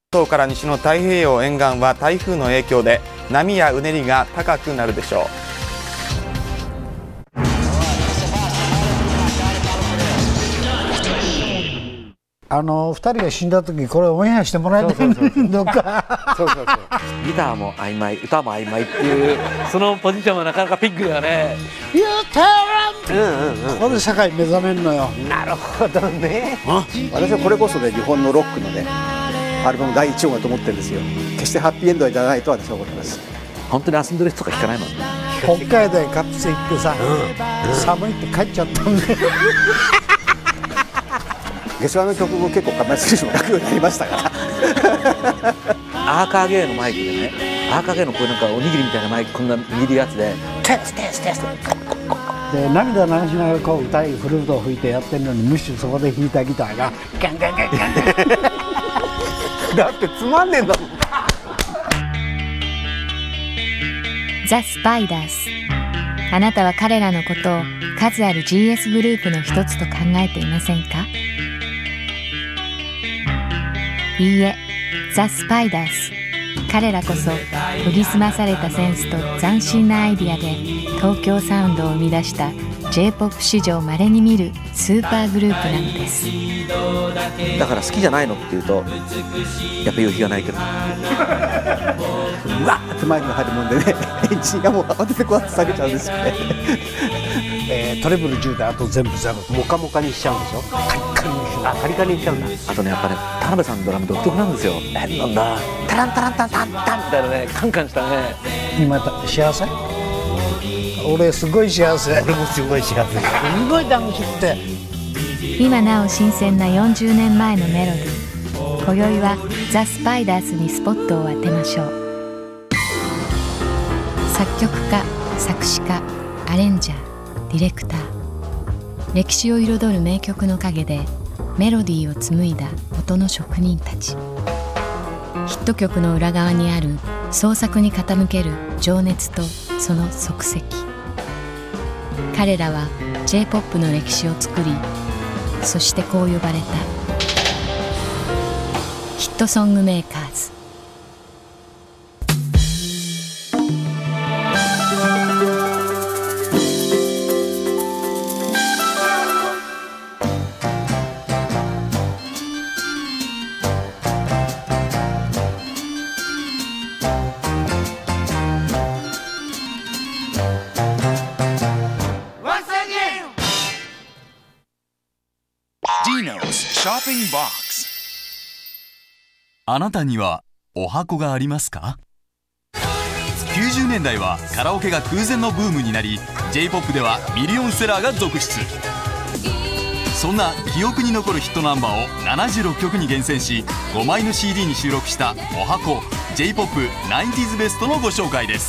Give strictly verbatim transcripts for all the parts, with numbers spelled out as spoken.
東から西の太平洋沿岸は台風の影響で波やうねりが高くなるでしょう。 あのふたりが死んだ時これオンエアしてもらえないのか。 そうそうそうギターも曖昧歌も曖昧っていうそのポジションはなかなかピッグがね言ったらんここで社会目覚めるのよ。 なるほどね。 私はこれこそね日本のロックのねアルバムだいいち音だと思ってるんですよ。決してハッピーエンドじゃないと私は思ってます。 本当に遊んでる人とか聞かないもんね。 北海道へカップス行ってさ、うん、寒いって帰っちゃったんでゲスワの曲も結構構えすぎるの楽ようになりましたからアーカーゲーのマイクでねアーカーゲーのこういうなんかおにぎりみたいなマイクこんな握るやつでテステステスで涙流しながらこう歌いフルートを吹いてやってるのにむしろそこで弾いたギターがガンガンガンガンだってつまんねえんだもん。 ザ・スパイダース。あなたは彼らのことを数ある ジーエス グループの一つと考えていませんか？いいえ、ザ・スパイダース。彼らこそ研ぎ澄まされたセンスと斬新なアイディアで東京サウンドを生み出した ジェイポップ 史上稀に見るスーパーグループなのです。 だから好きじゃないのって言うとやっぱ夕日がないけどうわっって前に入るもんでねエンジンがもう慌ててこうやって下げちゃうんですよねえー、トレブルじゅうであと全部ゼロモカモカにしちゃうんでしょ。カリカリにしちゃう。あカリカリにしちゃうんだ。あとねやっぱね田辺さんのドラム独特なんですよ。変なんだタランタランタンタンタンみたいなねカンカンしたね。 今幸せ？俺すごい幸せ。 俺もすごい幸せ。 すごい楽しくて今なお新鮮なよんじゅうねんまえのメロディー。今宵はザ・スパイダースにスポットを当てましょう。作曲家、作詞家、アレンジャー、ディレクター。歴史を彩る名曲の陰でメロディーを紡いだ音の職人たち。ヒット曲の裏側にある創作に傾ける情熱とその足跡。彼らは ジェイポップ の歴史を作り、そしてこう呼ばれたヒットソングメーカーズ。 あなたにはお箱がありますか？きゅうじゅうねんだいはカラオケが空前のブームになり ジェイポップ ではミリオンセラーが続出。そんな記憶に残るヒットナンバーをななじゅうろっきょくに厳選しごまいの シーディー に収録したお箱 ジェイポップ ナインティーズ ベストのご紹介です。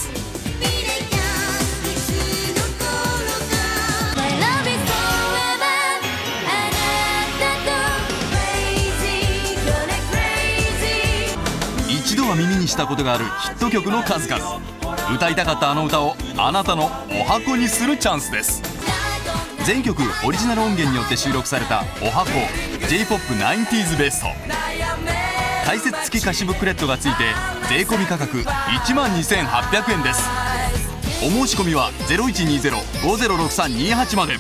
一度は耳にしたことがあるヒット曲の数々。歌いたかったあの歌をあなたのお箱にするチャンスです。全曲オリジナル音源によって収録されたお箱 ジェイポップ ナインティーズ ベスト。解説付き歌詞ブックレットがついて税込み価格いちまんにせんはっぴゃくえんです。お申し込みは ゼロいちにゼロ ごゼロろくさんにはち まで。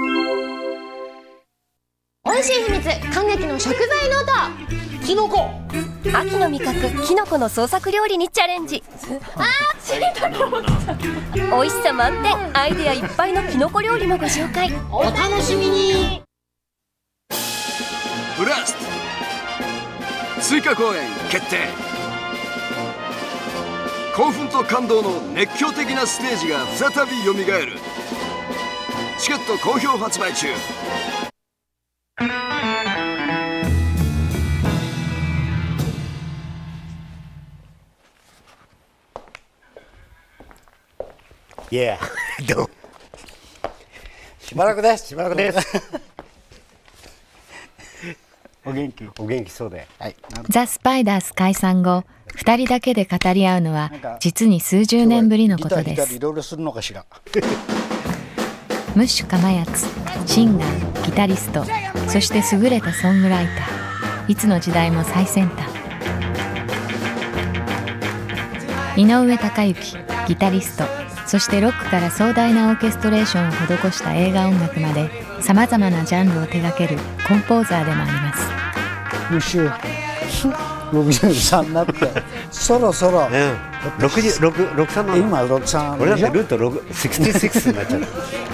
美味しい秘密感激の食材ノート。キノコ。 秋の味覚キノコの創作料理にチャレンジ。 あー知りたかった。 美味しさ満点アイデアいっぱいのキノコ料理もご紹介。 お楽しみに。 ブラスト追加公演決定。興奮と感動の熱狂的なステージが再びよみがえる。チケット好評発売中。 いやどうしばらくですしばらくですお元気お元気そうで、はい、 ザ・スパイダース解散後ふたりだけで語り合うのは実に数十年ぶりのことです。 いろいろするのかしらムッシュかまやつ、シンガー、ギタリスト、そして優れたソングライター。いつの時代も最先端。 井上貴之ギタリスト、そしてロックから壮大なオーケストレーションを施した映画音楽までさまざまなジャンルを手掛けるコンポーザーでもあります。 ムッシュろくじゅうさんになってそろそろ、 ね、ろくじゅうろく、ろくじゅうさんなの。 今ろくじゅうさん俺だってルートろく、ろくじゅうろくになっちゃう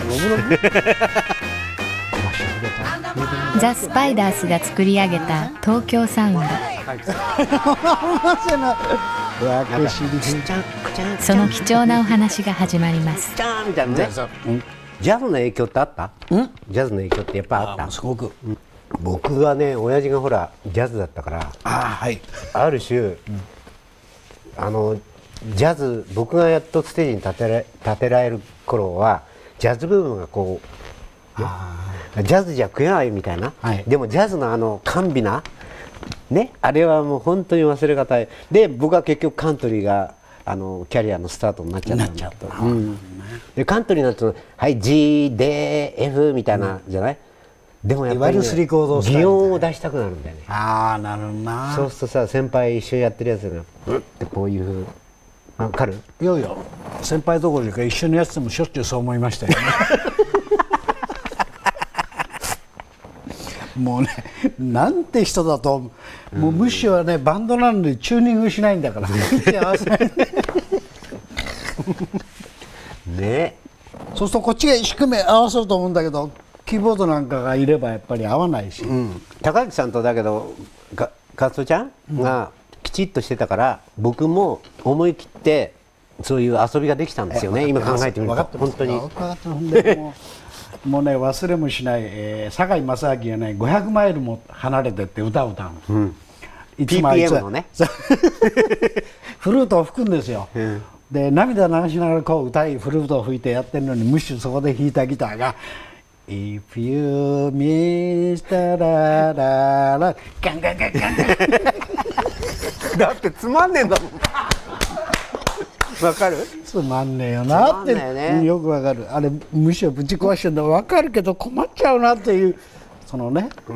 ザ・スパイダースが作り上げた東京サウンドその貴重なお話が始まります。 みたいなね、ジャズの影響ってあった？ジャズの影響ってやっぱあった？ すごく。 僕はね、親父がほらジャズだったから、 あ、はい、 ある種、うん、あのジャズ、僕がやっとステージに立てられ、立てられる頃はジャズブームがこう、ね、ジャズじゃ食えないみたいな、はい、でもジャズのあの甘美なね、あれはもう本当に忘れがたい。で僕は結局カントリーがあのキャリアのスタートになっちゃったんだと、うん、でカントリーになるとはい ジーディーエフ みたいな、うん、じゃない。でもやっぱり、ね、擬音を出したくなるんだよね。 ああ、なるほどな。 そうするとさ、先輩一緒にやってるやつがうんってこういうわかる？ いやいや、先輩どころか一緒にやっててもしょっちゅうそう思いましたよねもうね、なんて人だと、もうむしろね、バンドなのにチューニングしないんだからね、 そうするとこっちが一生懸命合わせると思うんだけど、キーボードなんかがいればやっぱり合わないし、うん、 高木さんとだけどかカツオちゃんがきちっとしてたから、うん、僕も思い切ってそういう遊びができたんですよね。今考えてみると本当にもう、もうね、忘れもしない、えー、堺正明がねごひゃくマイルも離れてって歌を歌うの、うん、いつもあいつ ピーピーエム のねフルートを吹くんですよ、うん、で涙流しながらこう歌いフルートを吹いてやってるのに、むしろそこで弾いたギターがIf you miss the la la la ガンガンガンガンガンだってつまんねえんだもんわかる？ つまんねえよなって、ね、よくわかる。あれむしろぶち壊してるのわかるけど困っちゃうなっていう、そのね、うん、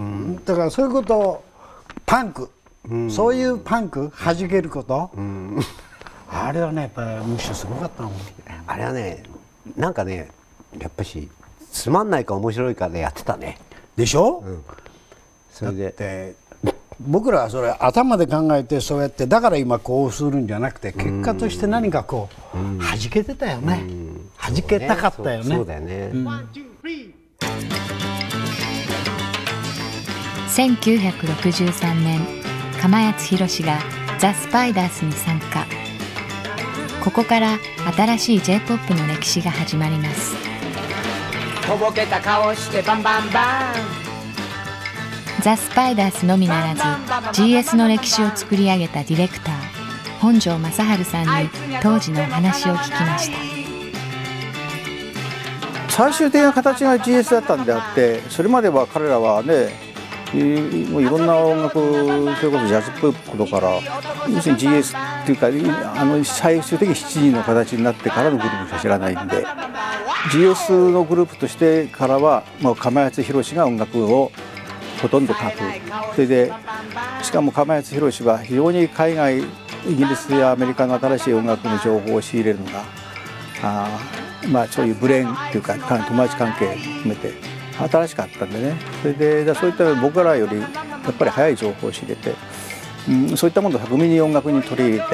だからそういうことをパンク、うん、そういうパンク弾けること、うん、あれはねやっぱりむしろすごかったもん。 あれはね、なんかね、やっぱしつまんないか面白いかでやってたね。 でしょ、 うん、それでだって僕らはそれ頭で考えてそうやって、だから今こうするんじゃなくて、結果として何かこう、うん、弾けてたよね、うん、弾けたかったよね。 そうだよね、うん、 せんきゅうひゃくろくじゅうさんねん、釜谷宏がザ・スパイダースに参加。ここから新しい ジェイポップ の歴史が始まります。 とぼけた顔してバンバンバン。 ザ・スパイダースのみならず ジーエス の歴史を作り上げたディレクター本庄正治さんに当時のお話を聞きました。 最終的な形が ジーエス だったんであって、それまでは彼らはね、もういろんな音楽、それこそジャズっぽいことから、要するに ジーエス っていうか、あの最終的にしちじの形になってからのグループしか知らないんで、 ジーエス のグループとしてからは、まあ、釜谷宏が音楽をほとんど書く。それでしかも釜谷宏は非常に海外、イギリスやアメリカの新しい音楽の情報を仕入れるのが、あまあそういうブレーンっていうか友達関係を含めて新しかったんでね。それでそういった僕らよりやっぱり早い情報を仕入れて、うん、そういったものを巧みに音楽に取り入れて、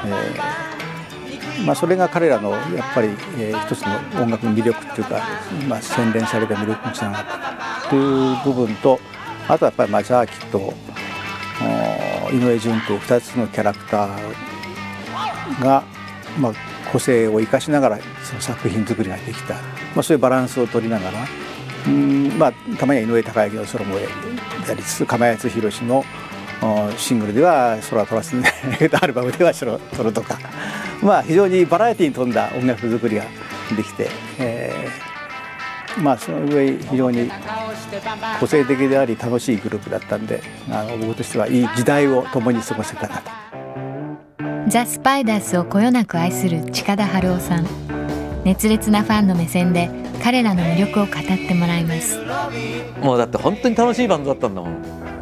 えーまあ、それが彼らのやっぱり、えー、一つの音楽の魅力っていうか、まあ、洗練された魅力につながったという部分と、あとはやっぱりマジャーキと井上順というふたつのキャラクターが、まあ、個性を生かしながらその作品作りができた、まあ、そういうバランスを取りながら、うんまあ、たまには井上貴之のソロもやりつつ、釜谷宏のシングルではソロは取らせてアルバムではソロソロとか、まあ、非常にバラエティーに富んだ音楽作りができて、えー、まあその上非常に個性的であり楽しいグループだったんで、あの僕としてはいい時代を共に過ごせたなと。 ザ・スパイダースをこよなく愛する近田春夫さん、熱烈なファンの目線で彼らの魅力を語ってもらいます。 もうだって本当に楽しいバンドだったんだもん。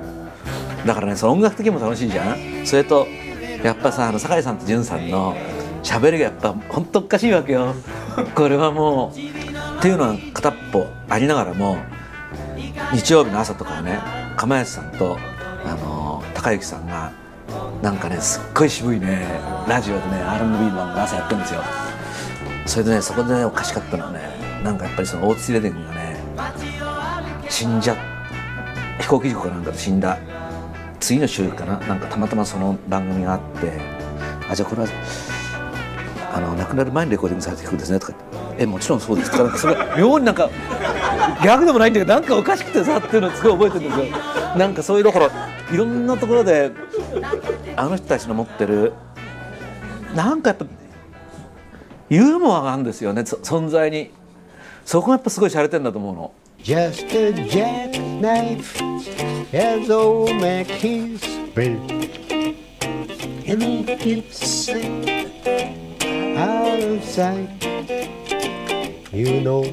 だからね、その音楽的にも楽しいじゃん。それとやっぱさ、あの酒井さんと潤さんの喋りがやっぱ本当おかしいわけよ。これはもうっていうのは片っぽありながらも、日曜日の朝とかはね、釜安さんとあの高之さんがなんかねすっごい渋いねラジオでね アールアンドビー の番組朝やってるんですよ。それでね、そこでねおかしかったのはね、なんかやっぱりその大津レデンがね死んじゃ飛行機事故かなんかで死んだ次の週かな、なんかたまたまその番組があって、あ、じゃあこれはあの亡くなる前にレコーディングされていくんですねとか言って、えもちろんそうですとか、なんかそれ妙になんかギャグでもないんだけどなんかおかしくてさっていうのをすごい覚えてるんですよ。なんかそういうだからいろんなところであの人たちの持ってるなんかやっぱユーモアがあるんですよね、存在に。そこがやっぱすごい洒落てるんだと思うの。 Just a jackknife as old Mac he's built, and he keeps it out of sight. You know.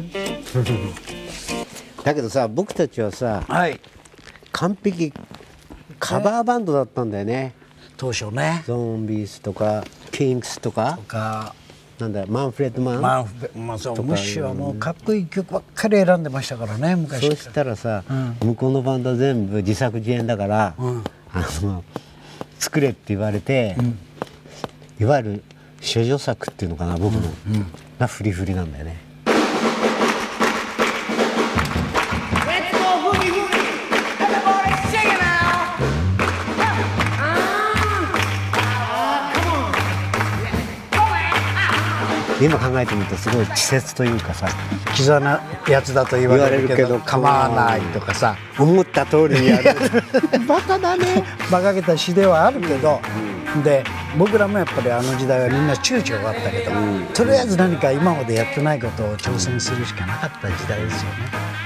だけどさ、僕たちはさ、はい、完璧カバーバンドだったんだよね。 当初ね。 ゾンビーズとかピンクスとか。とかなんだマンフレッドマン。マンフレまあそうむしろもうかっこいい曲ばっかり選んでましたからね昔。 そうしたらさ、うん、向こうのバンド全部自作自演だから、うん、あの作れって言われて、うん、いわゆる処女作っていうのかな僕の、うんうん、がフリフリなんだよね。今考えてみるとすごい稚拙というかさ、 キザなやつだと言われるけど構わないとかさ、 思った通りにやるバカだね馬鹿げた詩ではあるけど、うん、で僕らもやっぱりあの時代はみんな躊躇があったけど、うん、とりあえず何か今までやってないことを挑戦するしかなかった時代ですよね。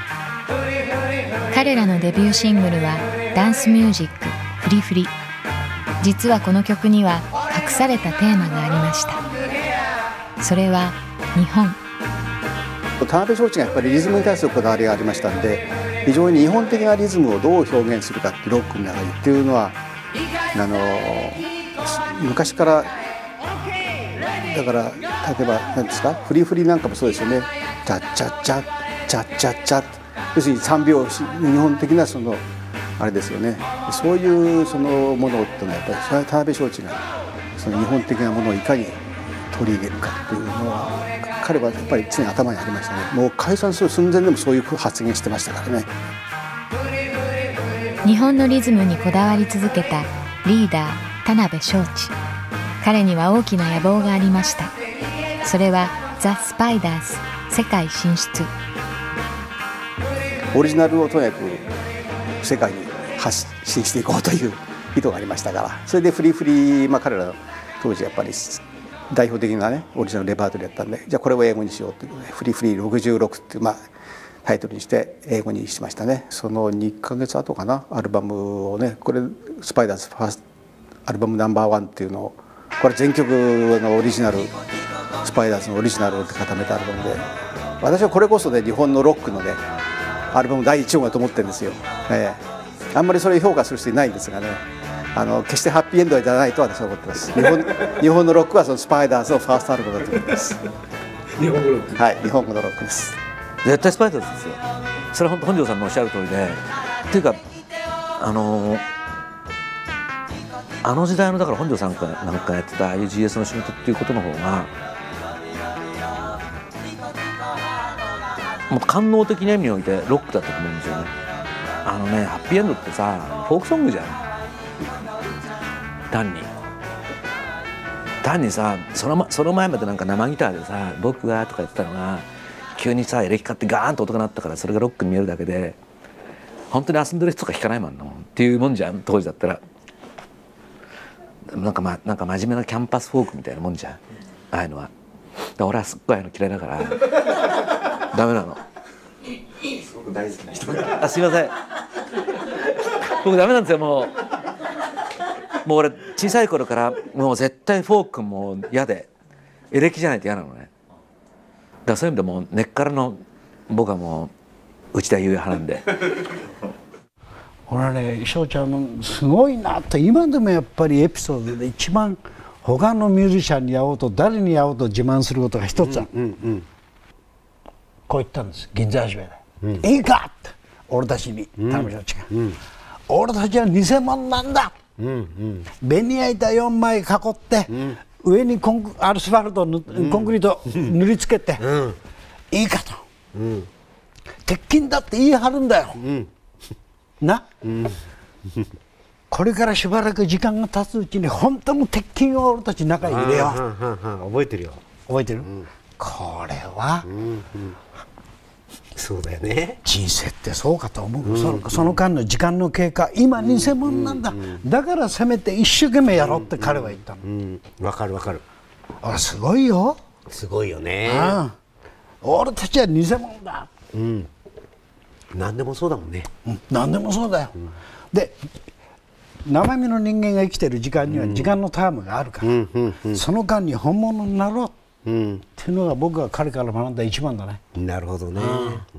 彼らのデビューシングルはダンスミュージック「フリフリ」。実はこの曲には隠されたテーマがありました。それは日本。 田辺正知がやっぱりリズムに対するこだわりがありましたんで、非常に日本的なリズムをどう表現するかってロックの中にっていうのはあの昔からだから、例えば何ですかフリフリなんかもそうですよね。チャッチャッチャッチャッチャッチャッ、要するに三拍子日本的なそのあれですよね。そういうそのものっていうのはやっぱり田辺正知がその日本的なものをいかに取り入れるかっていうのは彼はやっぱり常に頭にありましたね。もう解散する寸前でもそういう発言してましたからね。 日本のリズムにこだわり続けたリーダー田辺正知。彼には大きな野望がありました。それはザ・スパイダース世界進出。 オリジナルをとにかく世界に発信していこうという意図がありましたから、それでフリーフリー、まあ、彼らの当時やっぱり代表的なねオリジナルレパートリーやったんで、じゃあこれを英語にしようということでフリーフリーろくじゅうろくっていう、まあ、タイトルにして英語にしましたね。そのにかげつごかなアルバムをね、これスパイダーズファーストアルバムナンバーワンっていうのを、これ全曲のオリジナルスパイダーズのオリジナルを固めたアルバムで、私はこれこそね日本のロックのねアルバムだいいち号だと思ってるんですよ、えー、あんまりそれを評価する人いないんですがね、あの決してハッピーエンドじゃないと私は思ってます。日本日本のロックはそのスパイダーズのファーストアルバムだと思います。 日本語ロック。 はい、日本語のロックです。 絶対スパイダーズですよ。それは本当本庄さんのおっしゃる通りで、っていうかあのあの時代のだから本庄さんかなんかやってたああいう ジーエス の仕事っていうことの方がもう官能的な意味においてロックだったと思うんですよね。あのねハッピーエンドってさフォークソングじゃん。単に単にさその、その前までなんか生ギターでさ「僕は」とか言ってたのが急にさエレキカってガーンと音が鳴ったからそれがロックに見えるだけで本当に遊んでる人とか弾かないもんなもんっていうもんじゃん当時だったら。なんか、ま、なんか真面目なキャンパスフォークみたいなもんじゃんああいうのは。だ俺はすっごいああいうの嫌いだからダメなの。 すごく大好きな人あすいません僕ダメなんですよ。もうもう俺小さい頃からもう絶対フォークも嫌でエレキじゃないと嫌なのね。だからそういう意味でもう根っからの僕はもう内田裕也派なんで俺はね翔ちゃんのすごいなと今でもやっぱりエピソードで一番他のミュージシャンに会おうと誰に会おうと自慢することが一つある、 うんうんこう言ったんです銀座始めで、うん、いいかって俺たちに彼女たちが、うん、俺たちは偽物なんだ、うんうん、ベニヤ板よんまい囲って、うん、上にコンアスファルト、うん、コンクリート塗りつけて、うん、いいかと、うん、鉄筋だって言い張るんだよ、うん、な、うんこれからしばらく時間が経つうちに本当の鉄筋を俺たち中に入れよう。 覚えてるよ。 覚えてる、うん、これは、うんうん、 そうだよね。 人生ってそうかと思う、うん、その、その間の時間の経過今偽物なんだ、うん、だからせめて一生懸命やろうって彼は言ったの。わ、 うんうん、かるわかる。 あすごいよ。 すごいよね。 ああ俺たちは偽物だ、 うん、何でもそうだもんね、 うん、何でもそうだよ、うん、で生身の人間が生きてる時間には時間のタームがあるから、うんうんうん、その間に本物になろう、うん、っていうのが僕が彼から学んだ一番だね。 なるほどね、うん、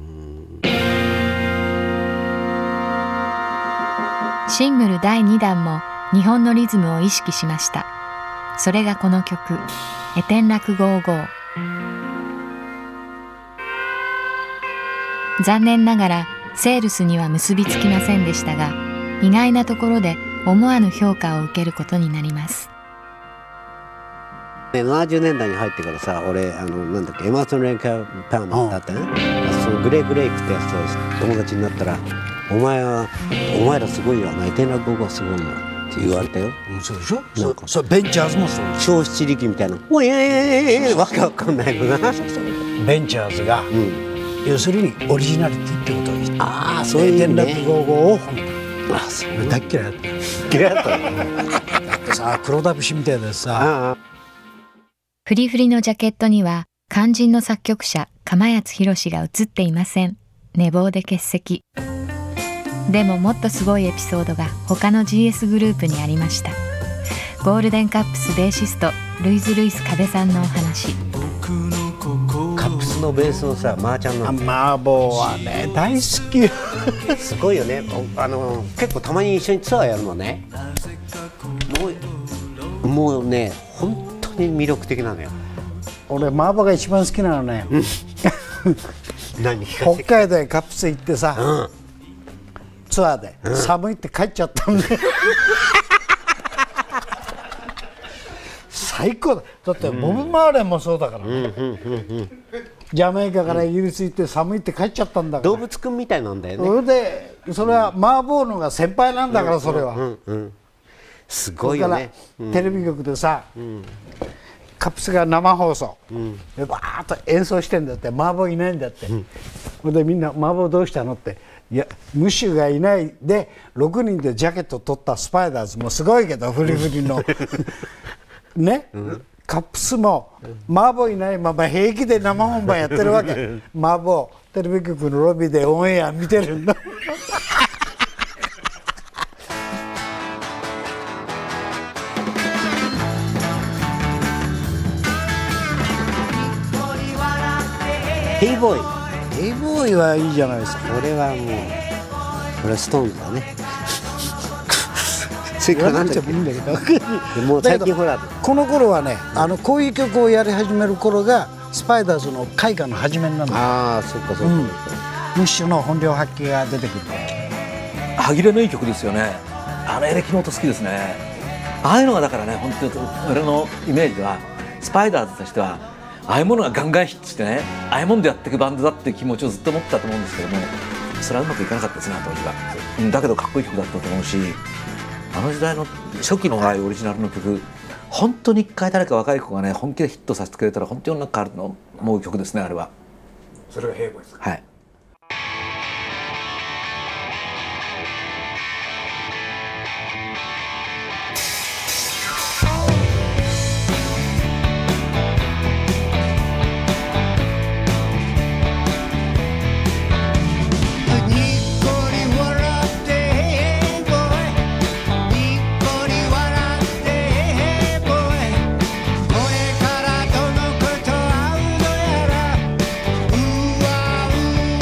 シングルだいにだんも日本のリズムを意識しました。それがこの曲「エテンラクゴーゴー」。残念ながらセールスには結びつきませんでしたが、意外なところで思わぬ評価を受けることになります。 ななじゅうねんだいに入ってからさ、俺あのなんだっけエマーソン・レンカー・パーマだったね、そのグレー・グレイクってやつと友達になったら「お前はお前らすごいよ、エテンラクゴーゴーすごいよ」って言われたよ。 うん、そうでしょ。そうそうベンチャーズもそう超七力みたいな「おいえーわけわかんないのな」 ベンチャーズが、うん、要するにオリジナリティってことを言って、 ああそういうエテンラクゴーゴーをああそう大っ嫌いだった。 嫌いだったのだってさ黒田節みたいでさ。 フリフリのジャケットには肝心の作曲者釜谷宏が写っていません。寝坊で欠席。でももっとすごいエピソードが他の ジーエス グループにありました。ゴールデンカップスベーシストルイズ・ルイス加部さんのお話。 カップスのベースのさマーちゃんのマーボーはね大好きすごいよね。あの結構たまに一緒にツアーやるのね。もうもうね本当に魅力的なのよ。 俺マーボーが一番好きなのね何北海道へカップス行ってさ、うん、ツアーで、うん、寒いって帰っちゃったんで最高だ。だってボブ・マーレンもそうだからね。ジャマイカからイギリス行って寒いって帰っちゃったんだから。 動物くんみたいなんだよね。 それでそれはマーボーのが先輩なんだから、それは、うんうんうん、 すごいよね。 だからテレビ局でさ、うん、カップスが生放送、うん、でバーッと演奏してんだって、マーボーいないんだって、うん、それでみんなマーボーどうしたのって、いやムッシュがいないでろくにんでジャケット取ったスパイダーズもすごいけどフリフリのね、うん、カップスもマーボーいないまま平気で生本番やってるわけマーボーテレビ局のロビーでオンエア見てるんだヘイボーイヘイボーイはいいじゃないですか。 これはもうこれはストーンズだねそれからなんてもいいんだけどもう最近ほらこの頃はね、あのこういう曲をやり始める頃がスパイダーズの開花の始めになるんだ。 ああそっかそっか、うん、ムッシュの本領発揮が出てくる。 歯切れのいい曲ですよね。あのエレキの音好きですね。ああいうのがだからね、本当に俺のイメージではスパイダーズとしてはああいうものがガンガンヒットしてね、ああいうもんでやっていくバンドだっていう気持ちをずっと持ってたと思うんですけども、それはうまくいかなかったですね当時は。だけどかっこいい曲だったと思うし、あの時代の初期のああいうオリジナルの曲、本当に一回誰か若い子がね本気でヒットさせてくれたら本当に世の中変わると思う曲ですね、あれは。 それがヘイボーイですか。 はい。 うわう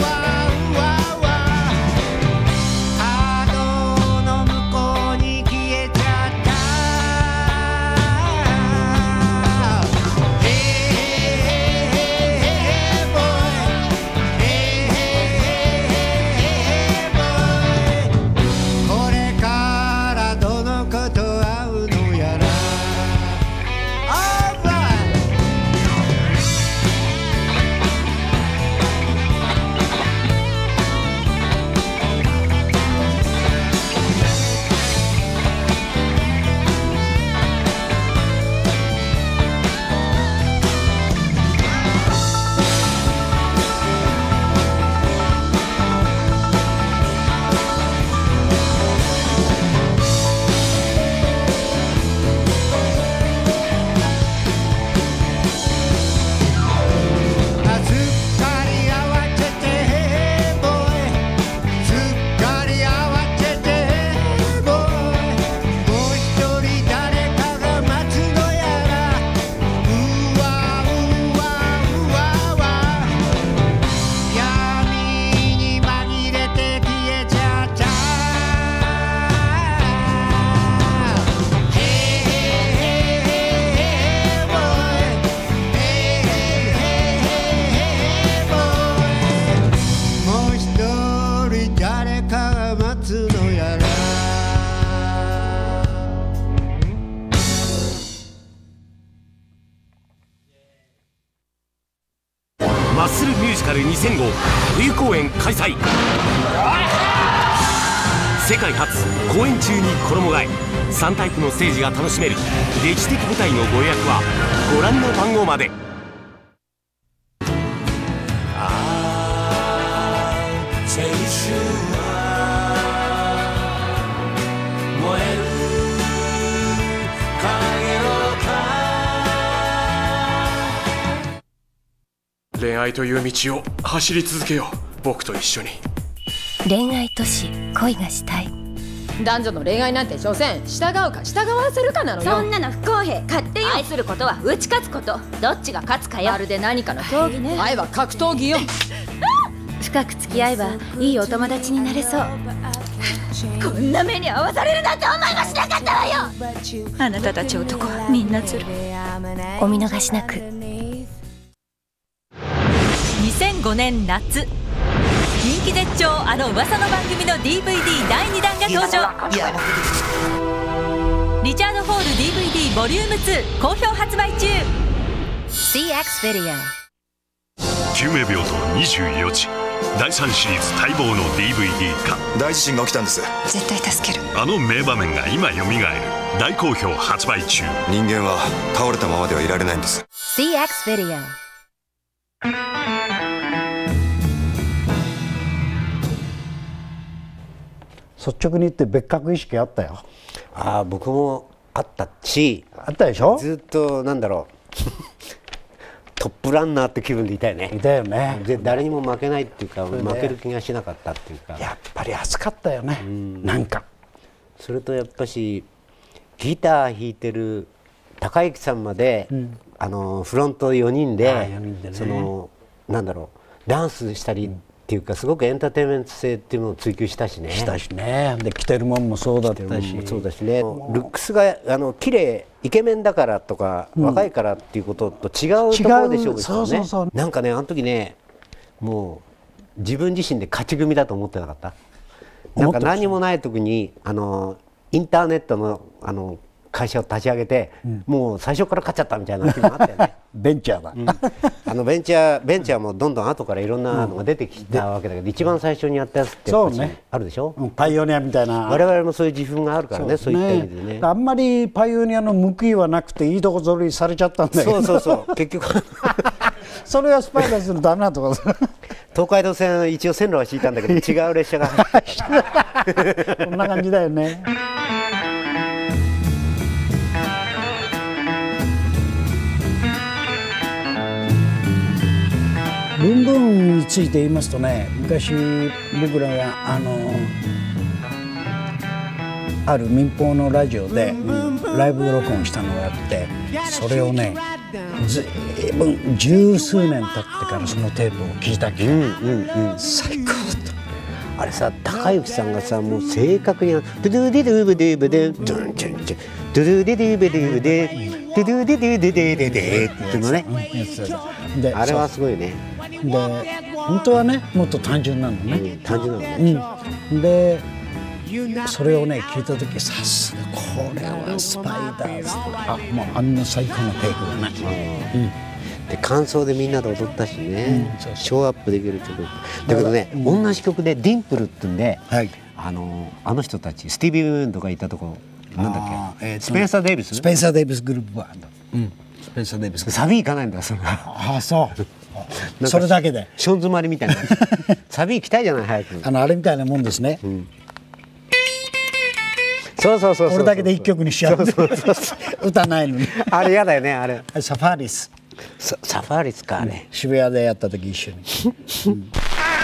ジカルにせんご冬公演開催。世界初公演中に衣替えさんタイプのステージが楽しめる歴史的舞台のご予約はご覧の番号まで。 恋愛という道を走り続けよう、僕と一緒に。 恋愛都市恋がしたい。 男女の恋愛なんて所詮従うか従わせるかなのよ。 そんなの不公平。勝手よ。愛することは打ち勝つこと。どっちが勝つかよ。 まるで何かの競技ね。愛は格闘技よ。 深く付き合えばいいお友達になれそう。こんな目に遭わされるなんて思いもしなかったわよ。あなたたち男はみんなずる。お見逃しなく。 にせんごねん夏、人気絶頂あの噂の番組の ディーブイディーだいにだんが登場。リチャード・ホール ディーブイディー ボリュームツー好評発売中。 シーエックス ビデオ救命病棟にじゅうよじだいさんシリーズ待望の ディーブイディー 化。 大地震が起きたんです。 絶対助ける。 あの名場面が今よみがえる。大好評発売中。 人間は倒れたままではいられないんです。 シーエックス ビデオ率直に言って別格意識あったよ。 ああ、僕もあったし、 あったでしょ。 ずっとなんだろうトップランナーって気分でいたよね。 いたよね。 で誰にも負けないっていうか、負ける気がしなかったっていうか、 やっぱり熱かったよね。んなんかそれとやっぱしギター弾いてる高之さんまで、うん、あのフロントよにんで、よにんでね、そのなんだろうダンスしたり、うんっていうかすごくエンターテインメント性っていうのを追求したしね。 したしね。で着てるもんもそうだったし。 そうだしね。ルックスがあの綺麗イケメンだからとか、うん、若いからっていうことと違うところでしょうけどね。なんかねあの時ねもう自分自身で勝ち組だと思ってなかった。なんか何もない時にあのインターネットのあの会社を立ち上げて、うん、もう最初から勝っちゃったみたいな気もあったよね。 ベンチャーだ、うん、 あのベンチャーベンチャーもどんどん後からいろんなのが出てきたわけだけど、うん、一番最初にやったやつってやっぱりあるでしょ、 うん、パイオニアみたいな。 我々もそういう自分があるからね、そういった意味でね。 あんまりパイオニアの報いはなくていいとこぞりされちゃったんだよ。 そうそうそう結局それはスパイダーするとダメなとこ東海道線一応線路は敷いたんだけど違う列車がこんな感じだよね。文文について言いますとね、昔僕らがあのある民放のラジオでライブ録音したのがあって、それをねずいぶん十数年経ってからそのテープを聞いたけど、うんうんうん、最高だった。 あれさ、高之さんがさもう正確に「ドゥドゥディドゥブディブデンドゥンチュンチュンドゥドゥディディブディブデンドゥドゥディディディディディディ」っていうのね、であれはすごいね。 で本当はねもっと単純なのね、 うん、単純なのね、 うん、でそれをね聞いた時、さすがこれはスパイダーズ、あもうあんな最高のテイクだね、うん、 で感想でみんなで踊ったしね、うん、ショーアップできる曲だけどね、うん、同じ曲でディンプルってんで、はい、あのあの人たちスティービー・ウェンドがいたとこなんだっけ、えー、スペンサー・デイビススペンサー・デイビスグループバンド、うん、スペンサー・デイビスサビ行かないんだそれ。 ああそうそれだけでション詰まりみたいなサビ行きたいじゃない早く。 あのあれみたいなもんですね、うん、 そうそうそうそう、 これだけで一曲にしちゃう歌ないのにあれやだよね。あれサファリスサ, サファリスかあれ、うん、 渋谷でやった時一緒に、うん、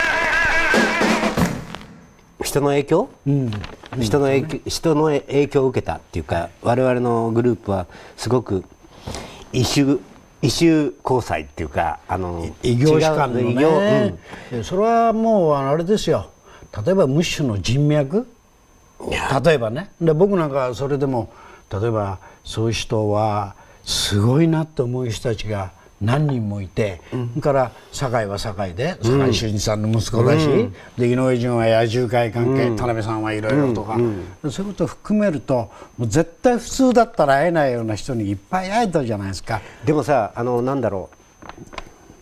人の影響、うん、人の影響、人の影響を受けたっていうか、我々のグループはすごく異種異種交際っていうか、あの異業種間のね、うん、それはもうあれですよ。例えばムッシュの人脈、例えばね、で僕なんかそれでも例えばそういう人はすごいなって思う人たちが何人もいて、うん、それから堺は堺で堺俊二さんの息子だし、うん、で井上順は野獣会関係、うん、田辺さんはいろいろとか、うんうん、そういうことを含めるともう絶対普通だったら会えないような人にいっぱい会えたじゃないですか。 でもさ、あのなんだろう、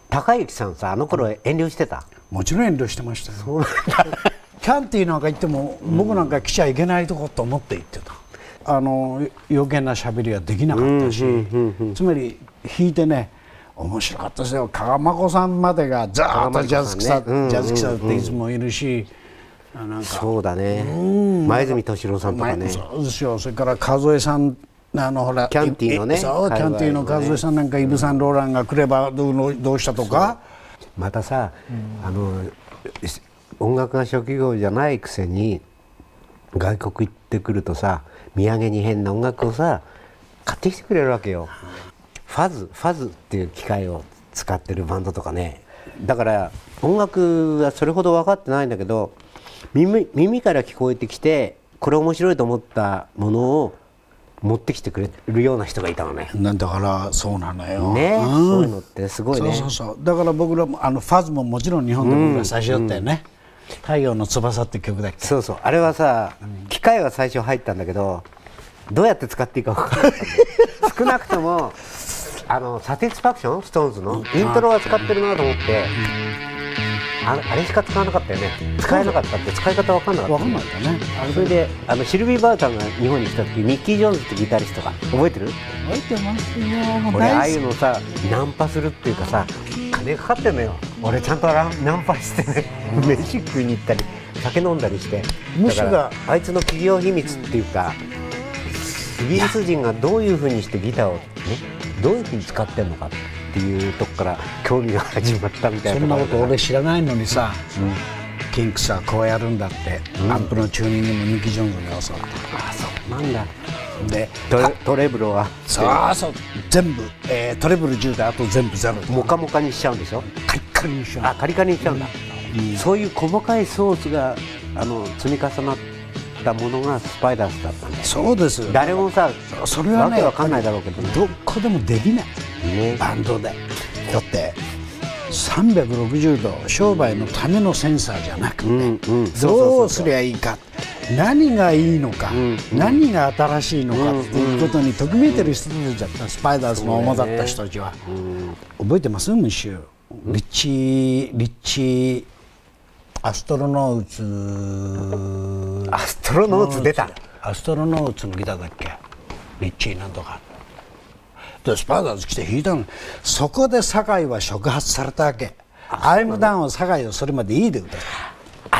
高之さんさ、あの頃遠慮してた？ もちろん遠慮してましたよ。そうキャンティーなんか行っても、うん、僕なんか来ちゃいけないとこと思って行ってた。あの余計な喋りはできなかったし、つまり弾いてね面白かったですよ。加賀まこさんまでがずーっとジャズ草、ね、ジャズ草っていつもいるし、なんかそうだね、前住敏郎さんとかね。 そうですよ。それから和江さん、あのほらキャンティーのね、 そうキャンティーの和江さんなんかイブ・サンローランが来ればどうどうしたとか。 またさ、あの音楽が職業じゃないくせに外国行ってくるとさ、土産に変な音楽をさ買ってきてくれるわけよ。ファズファズっていう機械を使ってるバンドとかね。だから音楽はそれほど分かってないんだけど、耳耳から聞こえてきてこれ面白いと思ったものを持ってきてくれるような人がいたのね。 なんだからそうなのよね、うん、そういうのってすごいね。 そうそうそう。だから僕らもあのファズももちろん日本で僕ら最初やったよね、うん、太陽の翼って曲だっけ。 そうそう、あれはさ、うん、機械は最初入ったんだけどどうやって使っていいか分からなかった少なくともあのサティスファクションストーンズのイントロは使ってるなと思って、あ, あれしか使わなかったよね。使えなかったって使い方分かんなかった、ね、 分かんないんだね。 それであのシルビー・バータンが日本に来た時ミッキー・ジョーンズってギタリストが覚えてる？ 覚えてますよ。 俺ああいうのさナンパするっていうかさ、金かかってんのよ。俺ちゃんとナンパしてね、飯食いに行ったり酒飲んだりして。だからあいつの企業秘密っていうか、イギリス人がどういうふうにしてギターをねどういうふうに使ってんのかっていうとこから興味が始まったみたいな。 そんなこと俺知らないのにさ、うん、キンクスはこうやるんだって、うん、アンプのチューニングもミッキー・ジョーンズに教わった。 ああそうなんだ。でト, トレブルはそうそう全部、えー、トレブルじゅうであと全部ゼロ。 モカモカにしちゃうんでしょ。 カリカリにしちゃう。 あカリカリにしちゃうんだ、うん、そういう細かいソースがあの積み重なったものがスパイダースだったんだよ。 そうです。 誰もさそれはねわけわかんないだろうけど、ね、 どこでもできない、ね、バンドで。だってさんびゃくろくじゅうど商売のためのセンサーじゃなくて、うんうん、どうすりゃいいか、何がいいのか、うん、何が新しいのかっていうことにときめいてる人たちだった。スパイダースの主だった人たちは、うん、覚えてます？ムッシュリッチーリッチーアストロノーツアストロノーツ出た。 アストロノーツのギターだっけ、リッチーなんとかでスパイダーズ来て弾いたの。そこで堺は触発されたわけ。アイムダウンは堺をそれまでいいで歌った。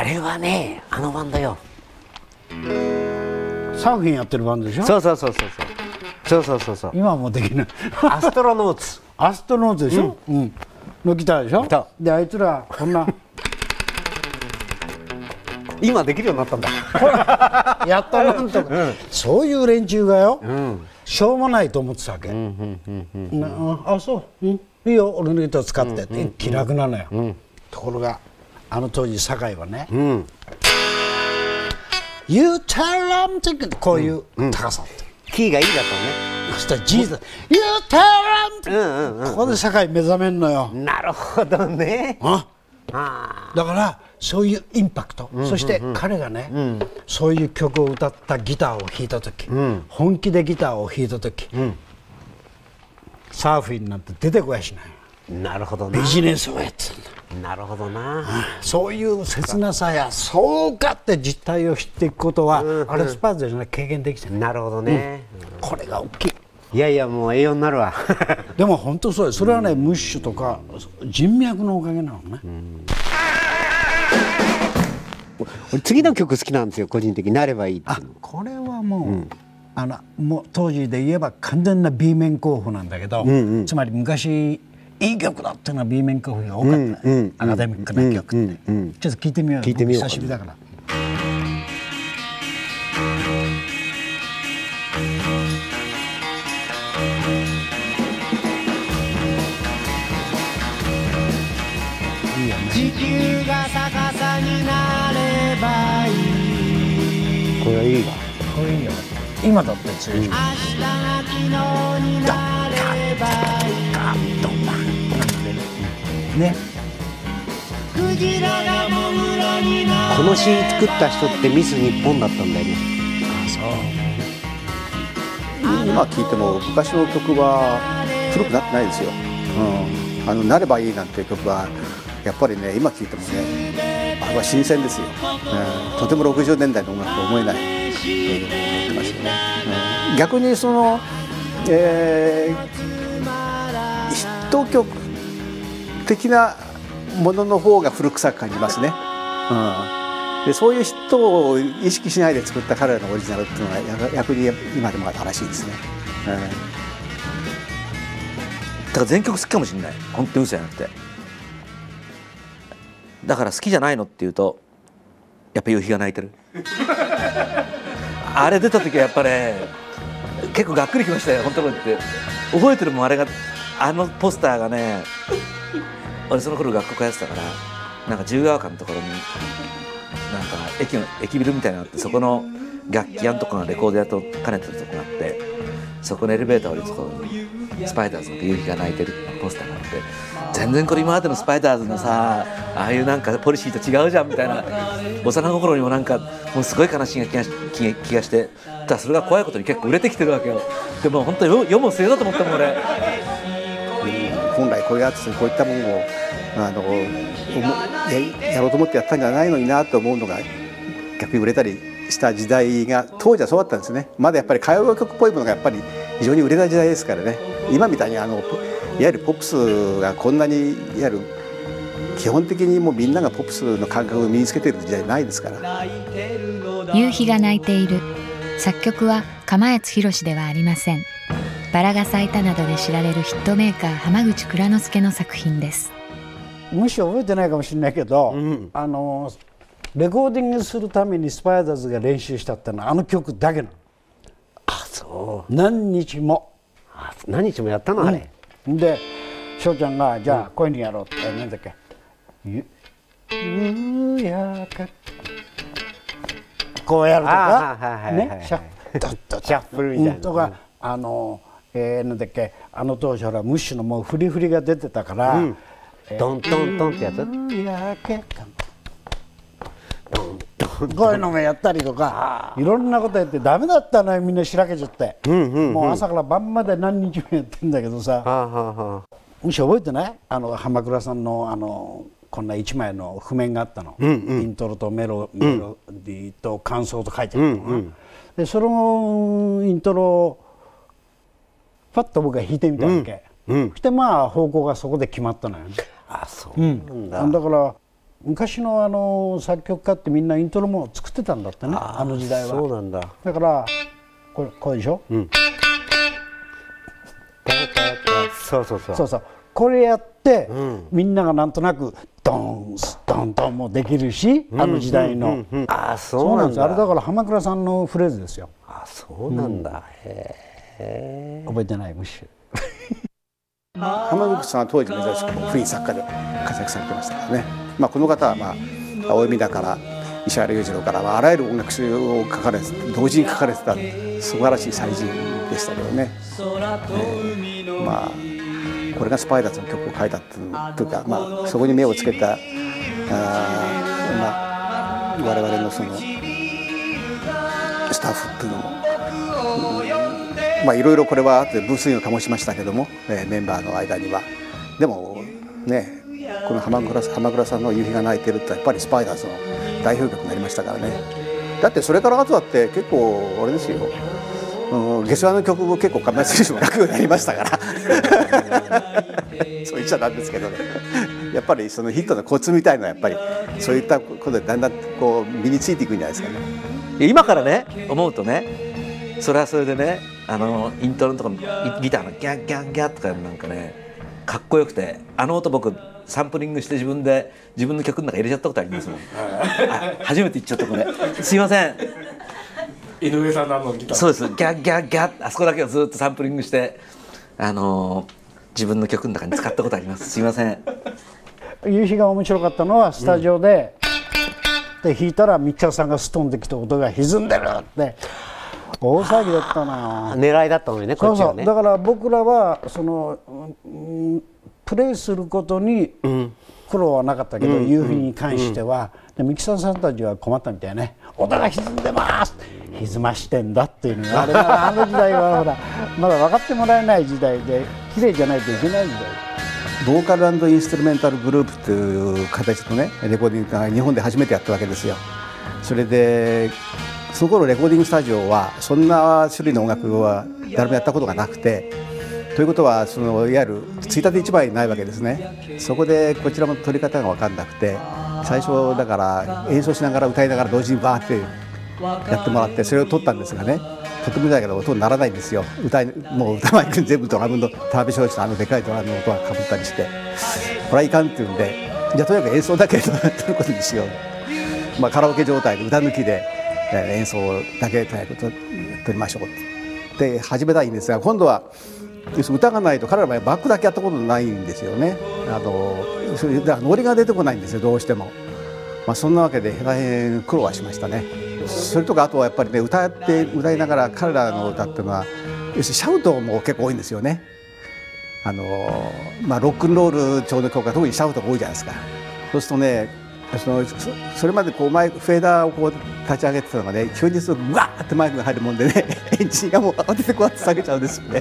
あれはねあのバンドよ。 サーフィンやってるバンドでしょ。 そうそうそうそうそうそうそうそう。 今はもうできないアストロノーツアストロノーツでしょ、うんうん、のギターでしょ。であいつらこんな今できるようになったんだやっとなんとか、うん、そういう連中がよ、うん、しょうもないと思ってたわけ。あそう、うん、いいよ俺のギター使ってって、うん、気楽なのよ、うん、ところがあの当時堺はね、うん、You tell them to こういう高さ、 うん、キーがいいだったのね。 そしたら G だ You tell them to ここで堺目覚めんのよ。 なるほどね。 ああだからそういうインパクト、うんうんうん、そして彼がね、うん、そういう曲を歌ったギターを弾いた時、うん、本気でギターを弾いた時、うん、サーフィンなんて出てこやしない。 なるほどな。 ビジネスをやってたんだ。なるほどな、うん、 そういう切なさやそうかって実態を知っていくことは、うんうん、あれスパーズじゃない経験できてる。 なるほどね、 うん、これが大きい。 いやいやもう栄養になるわでも本当そうよ。それはね、うん、ムッシュとか人脈のおかげなのね、うん、 俺次の曲好きなんですよ個人的に。なればいいって。 あこれはもう、うん、あのもう当時で言えば完全な B 面候補なんだけど、うんうん、つまり昔いい曲だっていうのは B 面候補が多かった、うんうん、アカデミックな曲って、うんうん、ちょっと聞いてみようよ。 聞いてみよう。 久しぶりだから。 地球が逆さになればいい。 これはいいわ。 これいいよ。今だって強い。明日が昨日になればいい。 ドンバンね。 クジラがモグラになればいい。 このシーン作った人ってミス日本だったんだよね。 あそう。 今聴いても昔の曲は古くなってないですよ。うん。 あのなればいいなんていう曲はやっぱりね今聴いてもねあれは新鮮ですよ、うん、とてもろくじゅうねんだいの音楽と思えないということを思ってますよね、うん、逆にその、えー、ヒット曲的なものの方が古臭く感じますね、うん、でそういうヒットを意識しないで作った彼らのオリジナルっていうのは逆に今でも新しいですね、うん、 だから全曲好きかもしれない、本当に嘘じゃなくて。だから好きじゃないのっていうとやっぱ夕日が泣いてるあれ出た時はやっぱね結構がっくりきましたよ本当に。って覚えてるもん、あれがあのポスターがね、俺その頃学校通ってたからなんか自由が丘のところになんか駅の駅ビルみたいなのがあって、そこの楽器屋のところがレコード屋と兼ねてるとこがあって、そこのエレベーター降りるところにスパイダーズの夕日が泣いてるポスターがあって、全然これ今までのスパイダーズのさああいうなんかポリシーと違うじゃんみたいな、幼心にもなんかもうすごい悲しい気が気気がして、ただそれが怖いことに結構売れてきてるわけよ。でも本当に読む末だと思ったもん俺。 本来こういうアーティストにこういったものをあのや, やろうと思ってやったんじゃないのになと思うのが逆に売れたりした時代が当時はそうだったんですね。まだやっぱり歌謡曲っぽいものがやっぱり非常に売れない時代ですからね。今みたいにあのいわゆるポップスがこんなにいわゆる基本的にもうみんながポップスの感覚を身につけている時代ないですから。 夕日が泣いている。作曲は釜谷宏ではありません。バラが咲いたなどで知られるヒットメーカー浜口蔵之介の作品です。 むしろ覚えてないかもしれないけど、うん、あのレコーディングするためにスパイダーズが練習したってのはあの曲だけなの。 あ、そう何日もあ何日もやったのあれ、 うん、で翔ちゃんがじゃあこういうふうにやろうって、うん、なんだっけゆ夕やかこうやるとかね、シャッフルみたいな、うん、とかあのえー、なんだっけあの当時ほらムッシュのもうフリフリが出てたから、うんえー、トントントンってやつやけこういうのもやったりとかいろんなことやってダメだったのよみんなしらけちゃって、うんうんうん、もう朝から晩まで何日もやってんだけどさ、はあはあ、むしろ覚えてないあの浜倉さんのあのこんな一枚の譜面があったの、うんうん、イントロとメロ、メロディーと感想と書いてあったの、うんうん、でそのイントロをパッと僕が弾いてみたわけ、うんうん、そしてまあ方向がそこで決まったのよね。 あ、そうなんだ、 うん、だから昔のあの作曲家ってみんなイントロも作ってたんだってね、 あ, あの時代は。 そうなんだ。 だからこれこれでしょ、うん、 そうそうそうそうそうこれやって、うん、みんながなんとなくドンドンドンもできるし、あの時代の、 うんうんうん、あそうなんだ。 あれだから浜倉さんのフレーズですよ。 あ、そうなんだ、うん、へえ。 覚えてないムッシュ浜口さんは当時珍しくフリー作家で活躍されてましたからね。まあ、この方は、まあ、青海だから石原裕次郎から、まあ、あらゆる音楽集を書かれて同時に書かれてた素晴らしい才人でしたけどね、えー、まあこれがスパイダーズの曲を書いたっていうか、まあ、そこに目をつけたあ、まあ、我々のそのスタッフっていうのも、うん、まあいろいろこれは後でブースにを醸しましたけども、えー、メンバーの間にはでもねこの浜倉、浜倉さんの夕日が泣いてるってやっぱりスパイダーズの代表曲になりましたからね。だってそれから後だって結構あれですよ、うん、ゲスワの曲も結構亀梨選手も楽になりましたからそう言っちゃなんですけどねやっぱりそのヒットのコツみたいなやっぱりそういったことでだんだんこう身についていくんじゃないですかね。 今からね思うとね、それはそれでね、あのイントロのところのギターのギャンギャンギャンとかなんかねかっこよくて、あの音僕サンプリングして自分で自分の曲の中入れちゃったことありますもんあ初めて言っちゃったこれすいません井上さんのあのギターそうです、ギャンギャンギャンあそこだけをずっとサンプリングしてあのー、自分の曲の中に使ったことありますすいません。 夕日が面白かったのはスタジオで、うん、で弾いたらミッチャーさんがすっ飛んできて音が歪んでるって大騒ぎだったな。 狙いだったのにね、こっちはね。 そうそう、だから僕らはその、うん、プレイすることに苦労はなかったけど、うん、夕日に関しては、うん、でミキサーさんたちは困ったみたいね。音が歪んでます歪ましてんだっていうのがあれがあの時代はほらまだ分かってもらえない時代で綺麗じゃないといけない時代ボーカル&インストゥルメンタルグループという形のねレコーディングが日本で初めてやったわけですよ。それでその頃レコーディングスタジオはそんな種類の音楽は誰もやったことがなくて、ということはそのいわゆるついたて一枚ないわけですね。そこでこちらも取り方が分かんなくて、最初だから演奏しながら歌いながら同時にバーってやってもらってそれを撮ったんですがね、とてもだけど音にならないんですよ。歌いもう歌マイクに全部ドラムの田辺正一のあのでかいドラムの音がかぶったりして、これはいかんっていうんで、じゃあとにかく演奏だけ撮ることにしよう、まあ、カラオケ状態で歌抜きで演奏だけとにかく撮りましょうって始めたいんですが、今度は歌がないと彼らはバックだけやったことないんですよね。あのそれだからノリが出てこないんですよ、どうしても。まあ、そんなわけで大変苦労はしましたね。それとかあとはやっぱりね、歌って歌いながら彼らの歌っていうのは要するにシャウトも結構多いんですよね。あのまあ、ロックンロール調の曲が特にシャウトが多いじゃないですか。そうするとね、その そ, それまでこうマイクフェーダーをこう立ち上げてたのがね、急にそのワーってマイクが入るもんでね、エンジンがもう慌ててこうやって下げちゃうんですよね。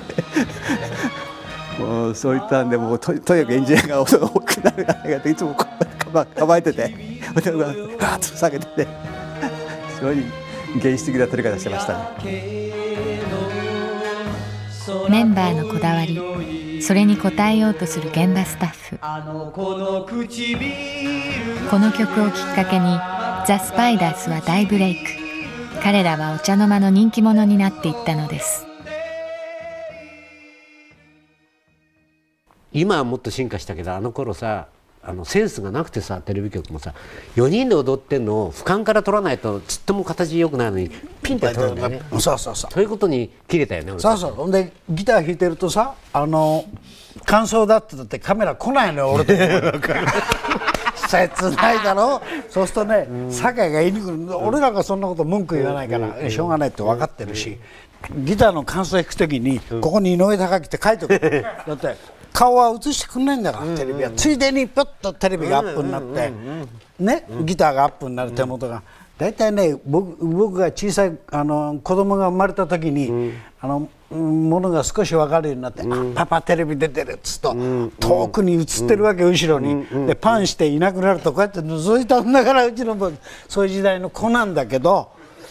もうそういったんで、もう と, とにかくエンジンが大きくなるからっていつもこう構えてて、ガーッと下げてて、すごい原始的な取り方してましたね。 メンバーのこだわり、それに応えようとする現場スタッフ。この曲をきっかけにザ・スパイダースは大ブレイク。彼らはお茶の間の人気者になっていったのです。 今はもっと進化したけど、あの頃さ、あのセンスがなくてさ、テレビ局もさよにんで踊ってんのを俯瞰から撮らないとちっとも形良くないのにピンって撮るんだよね。 そうそうそう。 そういうことに切れたよね。 そうそう。ほんでギター弾いてるとさ、あの感想だってだってカメラ来ないのよ俺とこ切ないだろ。そうするとね、酒井が言いに来る。俺らがそんなこと文句言わないからしょうがないって分かってるし、ギターの感想弾くときにここに井上貴樹って書いておく。だって顔は映してくんないんだから、テレビは。ついでにピョッとテレビがアップになってね、ギターがアップになる手元が。大体ね、僕, 僕が小さいあの子供が生まれた時に、うん、あのものが少し分かるようになって、うん、パパテレビ出てるっつうと、うん、遠くに映ってるわけ、うん、後ろに、うん、でパンしていなくなるとこうやって覗いたんだから、うちのそういう時代の子なんだけど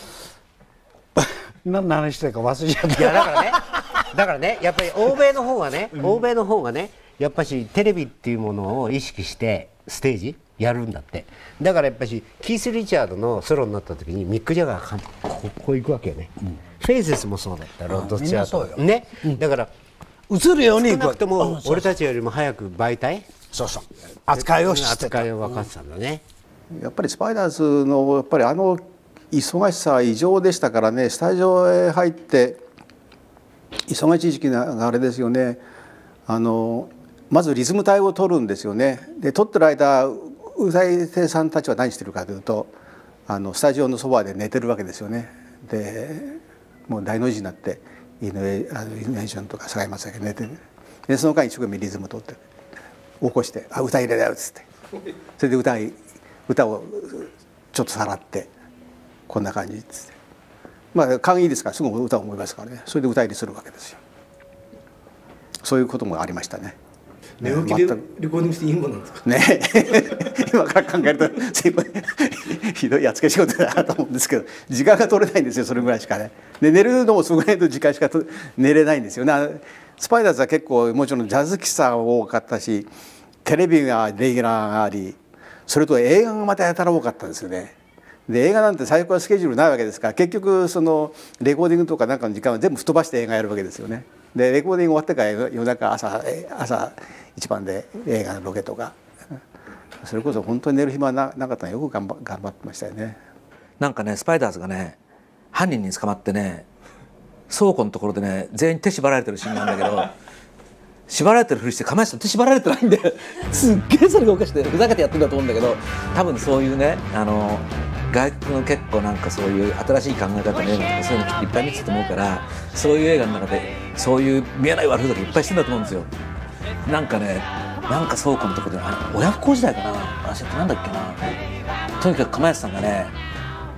何の話してるか忘れちゃった。 いやだからねだからね、やっぱり欧米の方がね、うん、欧米の方がね、やっぱしテレビっていうものを意識してステージやるんだって。だからやっぱしキース・リチャードのソロになった時にミック・ジャガーがここう行くわけよね、うん、フェイゼスもそうだった、ロッド・スチュアートね、うん、だから映るように少なくとも俺たちよりも早く媒体、 そうそう扱いをしてた、 扱いを分かってたんだね、 うん、やっぱりスパイダースのやっぱりあの忙しさは異常でしたからね。スタジオへ入って忙しい時期があれですよね。あのまずリズム隊を取るんですよね。で取ってる間歌い手さんたちは何してるかというと、あのスタジオのそばで寝てるわけですよね。でもう大の字になって井上淳とか坂井正明が寝てる。でその間一生懸命リズム取って起こして「あ歌入れだよ」っつって、それで歌い歌をちょっとさらってこんな感じっつって、まあ勘いいですからすぐ歌を思いますからね。それで歌入りするわけですよ。そういうこともありましたね。 寝起きでレコーディングしていいもんなんですかね。今から考えるとひどいやつけ仕事だなと思うんですけど、時間が取れないんですよ、それぐらいしかね。で寝るのもそのぐらいの時間しか寝れないんですよね。スパイダーズは結構もちろんジャズ喫茶が多かったし、テレビがレギュラーがあり、それと映画がまたやたら多かったんですよね。で映画なんて最初はスケジュールないわけですから、結局そのレコーディングとかなんかの時間は全部吹っ飛ばして映画やるわけですよね。でレコーディング終わってから夜中朝朝一番で映画のロケとか、それこそ本当に寝る暇は な, なかったのよく頑張頑張ってましたよね。 なんかねスパイダーズがね犯人に捕まってね倉庫のところでね全員手縛られてるシーンなんだけど縛られてるふりして構えてたら手縛られてないんですっげえそれがおかしくてふざけてやってるんだと思うんだけど、多分そういうねあの外国の結構なんかそういう新しい考え方の映画とかそういうのきっといっぱい見てたと思うから、そういう映画の中でそういう見えない悪ふざけいっぱいしてんだと思うんですよ。なんかねなんか倉庫のところであれ親不孝時代かな、私ってなんだっけな、とにかく釜安さんがね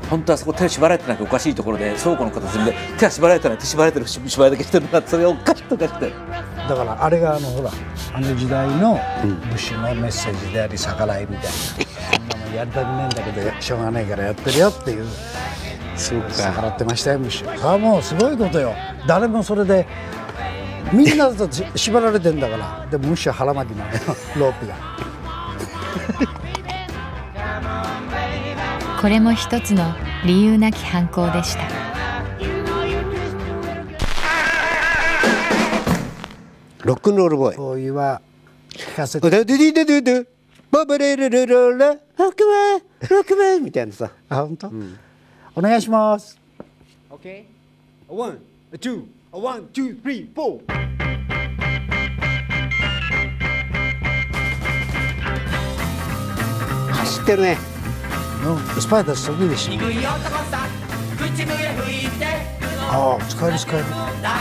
本当はそこ手縛られてなきゃおかしいところで倉庫の片隅で手は縛られてない手縛られてる芝居だけしてるのがそれがおかしくおかしくて。 だからあれがあのほらあの時代のブッシュのメッセージであり逆らいみたいな、そんなのやりたくねえんだけどしょうがないからやってるよっていう、そうか逆らってましたよブッシュ。ああもうすごいことよ。誰もそれでみんなだと縛られてんだから。でもブッシュ腹巻きなのよロープが。 これも一つの理由なき犯行でした。 ロックンロールボーイ。 こういうは聞かせて。 ドゥドゥドゥドゥドゥババレルルルルロックマンロックマンみたいなさ。 あ本当？お願いします。 オッケー。ワン、ツー、ワン、ツー、スリー、フォー。走ってるね。 スパイダース得意でしょ。ああ使える使える。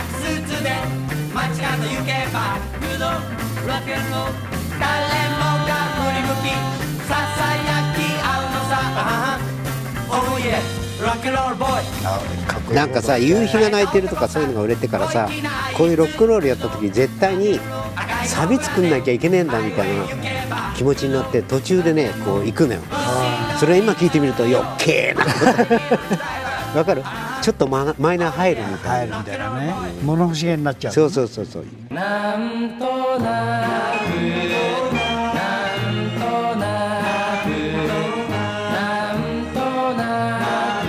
なんかさ夕日が泣いてるとかそういうのが売れてからさ、こういうロックンロールやった時絶対にサビ作んなきゃいけねえんだみたいな気持ちになって途中でねこう行くのよ。それは今聞いてみると余計なわかる？ちょっとママイナー入るみたいな。 入るみたいなね。物欲しげになっちゃう。 そうそうそうそう。 なんとなくなんとなくなんとな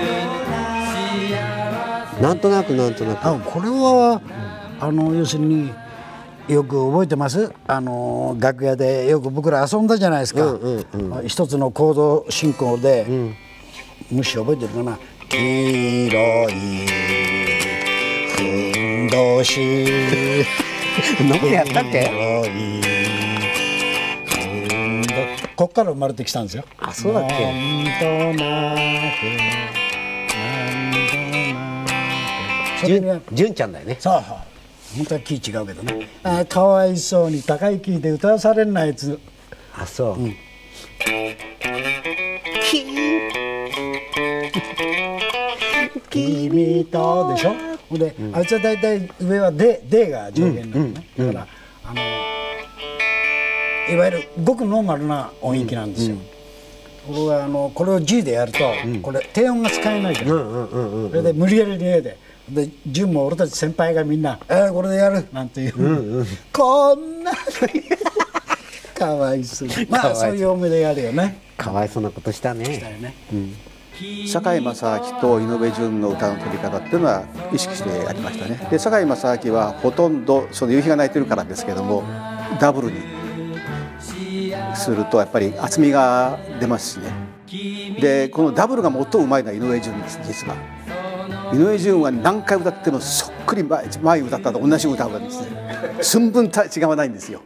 くなんとなくなんとなく。 あこれはあの要するによく覚えてます？あの楽屋でよく僕ら遊んだじゃないですか。うんうんうん、一つのコード進行で、うん、むしろ覚えてるかな。黄色いふんどし何でやったっけ？ こっから生まれてきたんですよ。 あそうだっけ？ なんとなくなんとなく。純ちゃんだよね。 そうそう。本当はキー違うけどね。あかわいそうに高いキーで歌わされんなやつ。 あそう。うん、 キー君とでしょ。ほんで、うん、あいつは大体上はででが上限なのね。だからあのいわゆるごくノーマルな音域なんですよ。これはあのこれを G でやると、うん、これ低音が使えないから。それで無理やりに A で。で純も俺たち先輩がみんな「えー、これでやる」なんていう、うんうん、こんなかわいそう。まあそういう思い出があるよね。 かわいそうなことしたね。 したよね。 うん堺正明と井上順の歌の取り方っていうのは意識してやりましたね。で堺正明はほとんどその夕日が泣いてるからですけどもダブルにするとやっぱり厚みが出ますしね。でこのダブルが最もうまいのは井上順です実は。井上順は何回歌ってもそっくり前前歌ったと同じ歌うんですね。寸分違わないんですよ。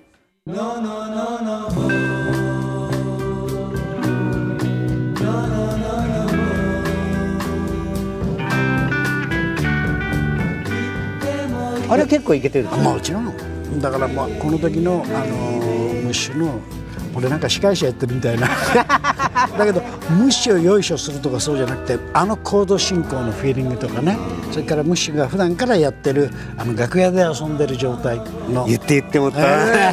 あれ結構いけてる。 もちろん。だからまあこの時のあのムッシュの俺なんか司会者やってるみたいなだけどムッシュをよいしょするとかそうじゃなくてあのコード進行のフィーリングとかね、それからムッシュが普段からやってるあの楽屋で遊んでる状態の言って言ってもった、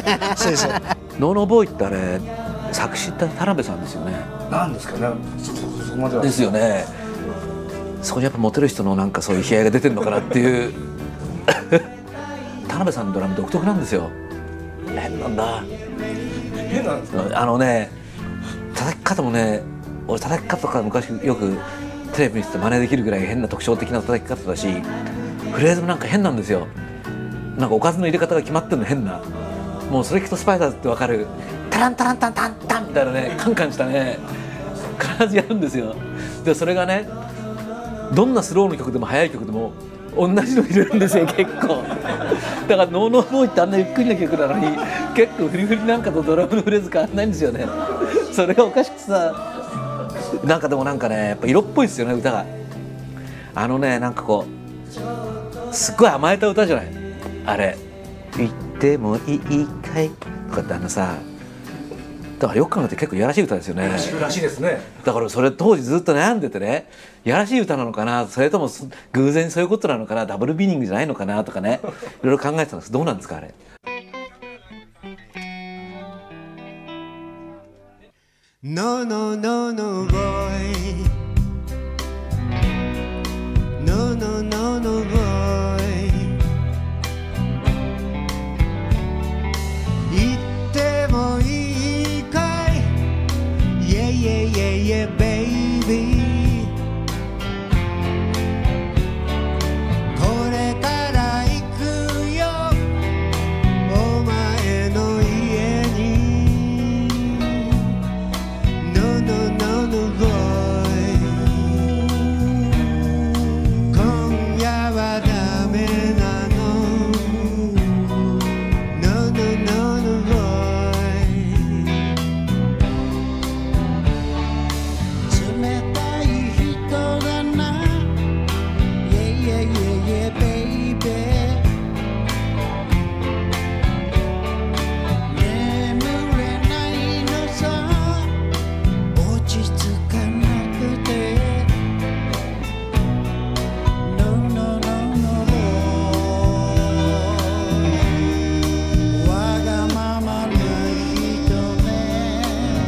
えー、そうそうノーノーボーイってあれ作詞って田辺さんですよね。 なんですかね。そそこまではですよね。そこにやっぱモテる人のなんかそういう悲哀が出てるのかなっていう田辺さんのドラム独特なんですよ。変なんだ。 変なんですか。 あのね叩き方もね、俺叩き方とか昔よくテレビ見てて真似できるぐらい変な特徴的な叩き方だし、フレーズもなんか変なんですよ。なんかおかずの入れ方が決まってるの変な。もうそれ聞くとスパイダーズってわかる。タランタランタンタンタンみたいなね、カンカンしたね必ずやるんですよ。でそれがねどんなスローの曲でも速い曲でも同じの入れるんですよ結構。だからノーノーボーイってあんなゆっくりな曲なのに結構フリフリなんかとドラムのフレーズ変わんないんですよね。それがおかしくてさ、なんかでもなんかねやっぱ色っぽいですよね歌が。あのねなんかこうすっごい甘えた歌じゃないあれ。言ってもいいかいとかってあのさだからよく考えて結構いやらしい歌ですよね。 らしいですね。 だからそれ当時ずっと悩んでてね、いやらしい歌なのかな、それとも偶然そういうことなのかな、ダブルミーニングじゃないのかなとかね、いろいろ考えてたんです。どうなんですかあれ。 No, no, no, no, boy. No, no, no, no, boy. 言ってもいいかい Yeah, yeah, yeah, yeah, baby. これから行くよお前の家に No, no, no, no, boy. 今夜はダメなの No, no, no, no, boy. 冷たい人だな Yeah, yeah, yeah, yeah, baby. 眠れないのさ落ち着かなくて No, no, no, no, boy. わがままな人ね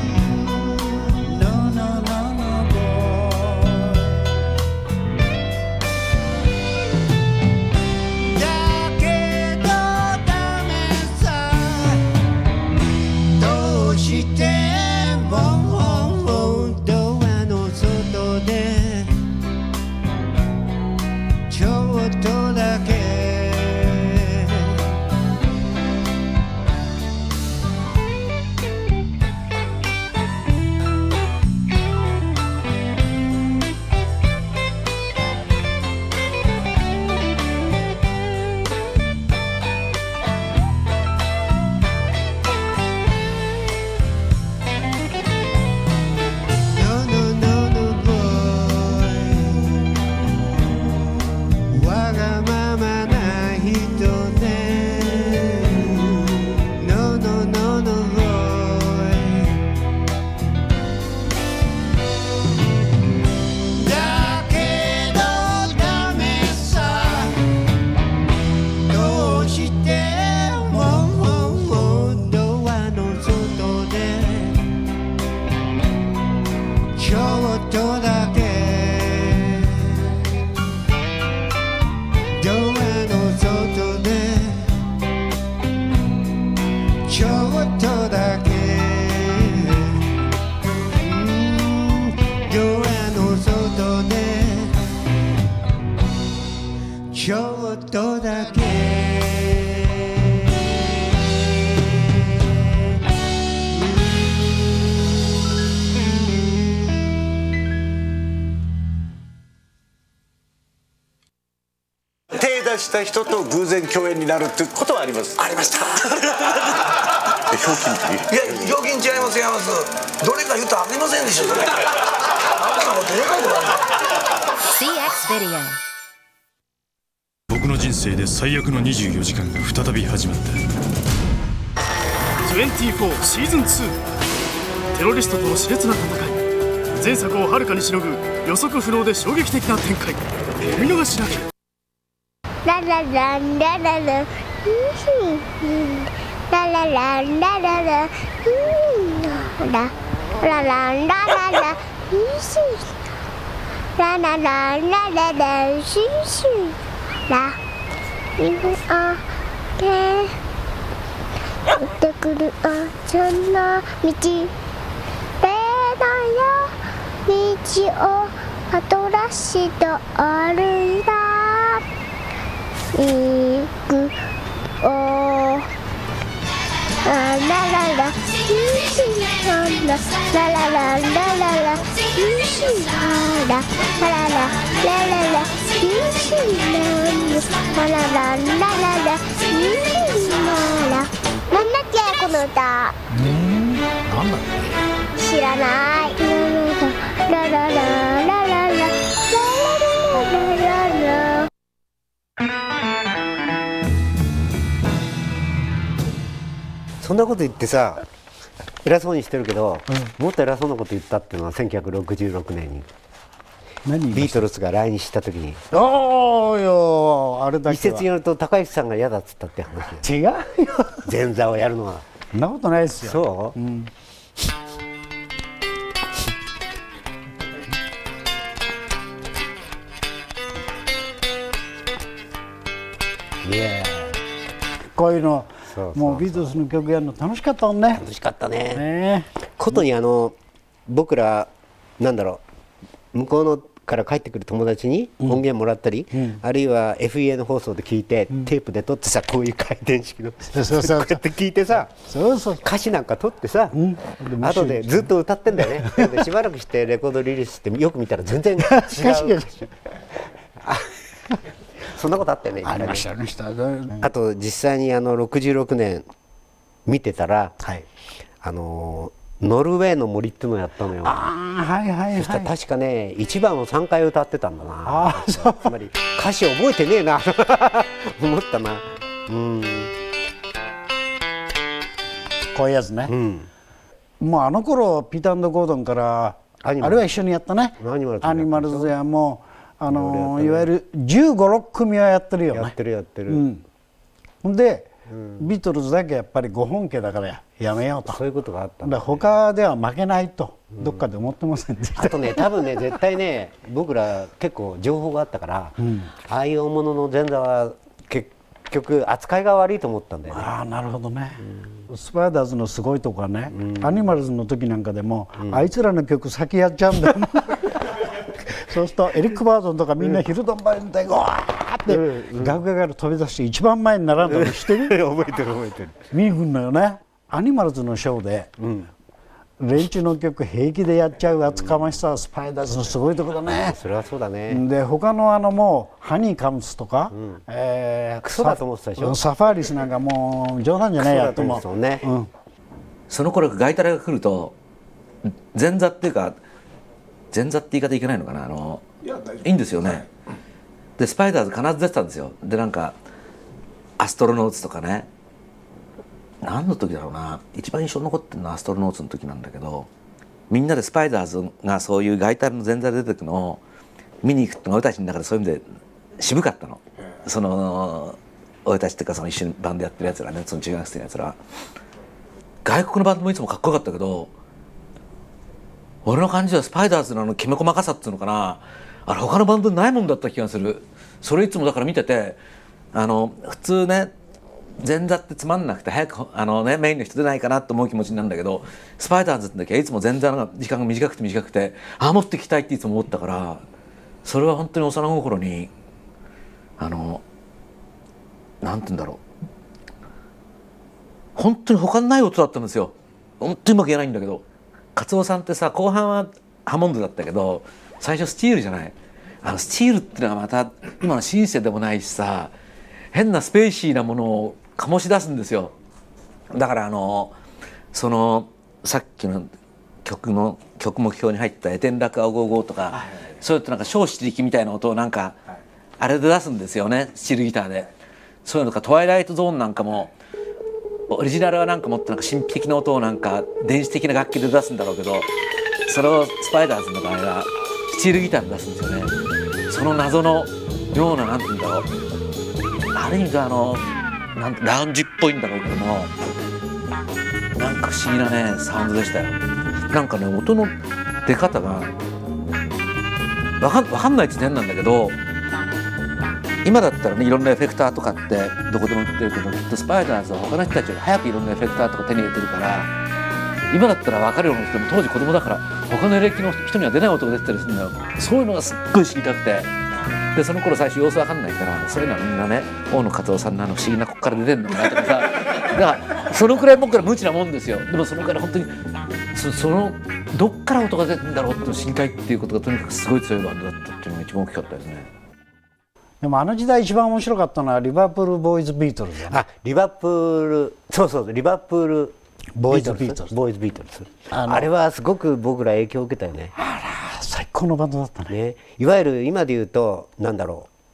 No, no, no, no, boy. だけどダメさどうしてもドアの外でちょっとだけわがままな人ね No, no, no, no, boy. だけどダメさどうしてもドアの外でちょっとだけドアの外でちょっとだけうんドアの外でちょっとだけ手出した人と偶然共演になるってことはあります。ありました。ひょうきんち？いや、ひょうきん違います違います。どれか言うとありませんでしょそれ。あなたもどれか言わない。 シーエックス ビデオ。 僕の人生で最悪のにじゅうよじかんが再び始まった。 にじゅうよんシーズンツー。テロリストとの熾烈な戦い。前作をはるかにしのぐ予測不能で衝撃的な展開。お見逃しなく。 ララランララララララランラララララランラララララランラララシシライブあけ出てくるあちゃんな道べなや道をパトラッシュと歩いたいくおララララシシララララララララシシラララララララシシラララララララシシララなんだっけこの歌なんだっけ知らないララララララララララララそんなこと言ってさ偉そうにしてるけど、うん、もっと偉そうなこと言ったっていうのはせんきゅうひゃくろくじゅうろくねんにビートルズが来日した時に、 おーよあれだけは一説によると高市さんが嫌だっつったって話。 違うよ前座をやるのは。 そんなことないですよ。 そう、うん、いやこういうのもうビートルズの曲やるの楽しかったもんね。 楽しかったね。 ねことにあの僕らなんだろう、向こうのから帰ってくる友達に音源もらったり、うん、あるいは エフイーエヌ 放送で聞いて、うん、テープで撮ってさ、こういう回転式のそうそうそうこうやって聞いてさ、そうそう歌詞なんか撮ってさ、うん、後でずっと歌ってんだよね。でしばらくしてレコードリリースしてよく見たら全然違うそんなことあったよね。 ありましたありました。 あと実際にあのろくじゅうろくねん見てたら、はい、あのノルウェーの森っていうのをやったのよ。 ああはいはいはい。 そしたら確かねいちばんをさんかい歌ってたんだな。ああそう。つまり歌詞覚えてねえな思ったな。うん。 こういうやつね。うん。もうあの頃ピーター&ゴードンからあれは一緒にやったね。アニマルズやもうあのいわゆるじゅうご、ろっくみはやってるよね。 やってるやってる。 うん。ほんで。うん、ビートルズだけやっぱりご本家だからやめようと。 そういうことがあったんだ。だ他では負けないと、うん、どっかで思ってませんでした。 あとね多分ね絶対ね僕ら結構情報があったから、うん、ああいう大物の前座は結局扱いが悪いと思ったんだよね。 ああなるほどね、うん、スパイダーズのすごいとこはね、うん、アニマルズの時なんかでも、うん、あいつらの曲先やっちゃうんだよそうするとエリック・バードンとかみんなヒルドンバインでわーって楽屋から飛び出して一番前に並んだのしてる覚えてる覚えてる。 見に来るのよね。アニマルズのショーで、うん、連中の曲平気でやっちゃう厚かましさはスパイダーズのすごいとこだね。 それはそうだね。 で他のあのもうハニーカムスとか、うん、 えー、クソだと思ってたでしょ。 サファーリスなんかもう冗談じゃないやと思う。 そうね、うん、 その頃ガイタレが来ると前座っていうか前座って言い方いけないのかな、あのいやいいんですよね、はい、でスパイダーズ必ず出てたんですよ。でなんかアストロノーツとかね、何の時だろうな、一番印象に残ってるのはアストロノーツの時なんだけど、みんなでスパイダーズがそういうガイタレの前座で出てくのを見に行くってのが俺たちの中でそういう意味で渋かったの。その俺たちっていうかその一緒にバンドやってるやつらね、その中学生のやつら、外国のバンドもいつもかっこよかったけど、俺の感じはスパイダーズのあのきめ細かさっていうのかな、あれ他のバンドにないもんだった気がする。それいつもだから見てて、あの普通ね前座ってつまんなくて早くあの、ね、メインの人出ないかなと思う気持ちになるんだけど、スパイダーズって時はいつも前座の時間が短くて短くて、ああ持ってきたいっていつも思ったから、それは本当に幼心にあのなんて言うんだろう、本当に他にない音だったんですよ。本当にうまく言えないんだけど、カツオさんってさ後半はハモンドだったけど最初スチールじゃない。あのスチールっていうのはまた今のシンセでもないしさ、変なスペーシーなものを醸し出すんですよ。だからあのそのさっきの曲の曲目標に入った「エテンラクアゴーゴー」とか、はいはい、そういうとなんか小七力みたいな音をなんか、はい、あれで出すんですよね、スチールギターで。そういうのとかトワイライトゾーンなんかもオリジナルはなんかもっとなんか神秘的な音をなんか電子的な楽器で出すんだろうけど、それをスパイダーズの場合はスチールギターで出すんですよね。その謎のようななんて言うんだろう、ある意味であのなんラウンジっぽいんだろうけども、なんか不思議なねサウンドでしたよ。なんかね音の出方がわかん、わかんないって変なんだけど、今だったらねいろんなエフェクターとかってどこでも売ってるけど、きっとスパイダーズは他の人たちより早くいろんなエフェクターとか手に入れてるから、今だったら分かるような人も当時子供だから他のエレキの人には出ない音が出てたりするんだよ。そういうのがすっごい知りたくて、でその頃最初様子分かんないから、そういうのはみんなね大野勝夫さんのあの不思議なここから出てんのかなとかさ、だからそのくらい僕ら無知なもんですよ。でもそのくらい本当に そ, そのどっから音が出てるんだろうって知りたいっていうことがとにかくすごい強いバンドだったっていうのが一番大きかったですね。 でもあの時代一番面白かったのはリバプールボーイズビートルズだね。 あ、リバプール、そうそうリバプールボーイズビートルズ、ボーイズビートルズ、あ, あれはすごく僕ら影響を受けたよね。 あら最高のバンドだった ね, ね。いわゆる今で言うとなんだろ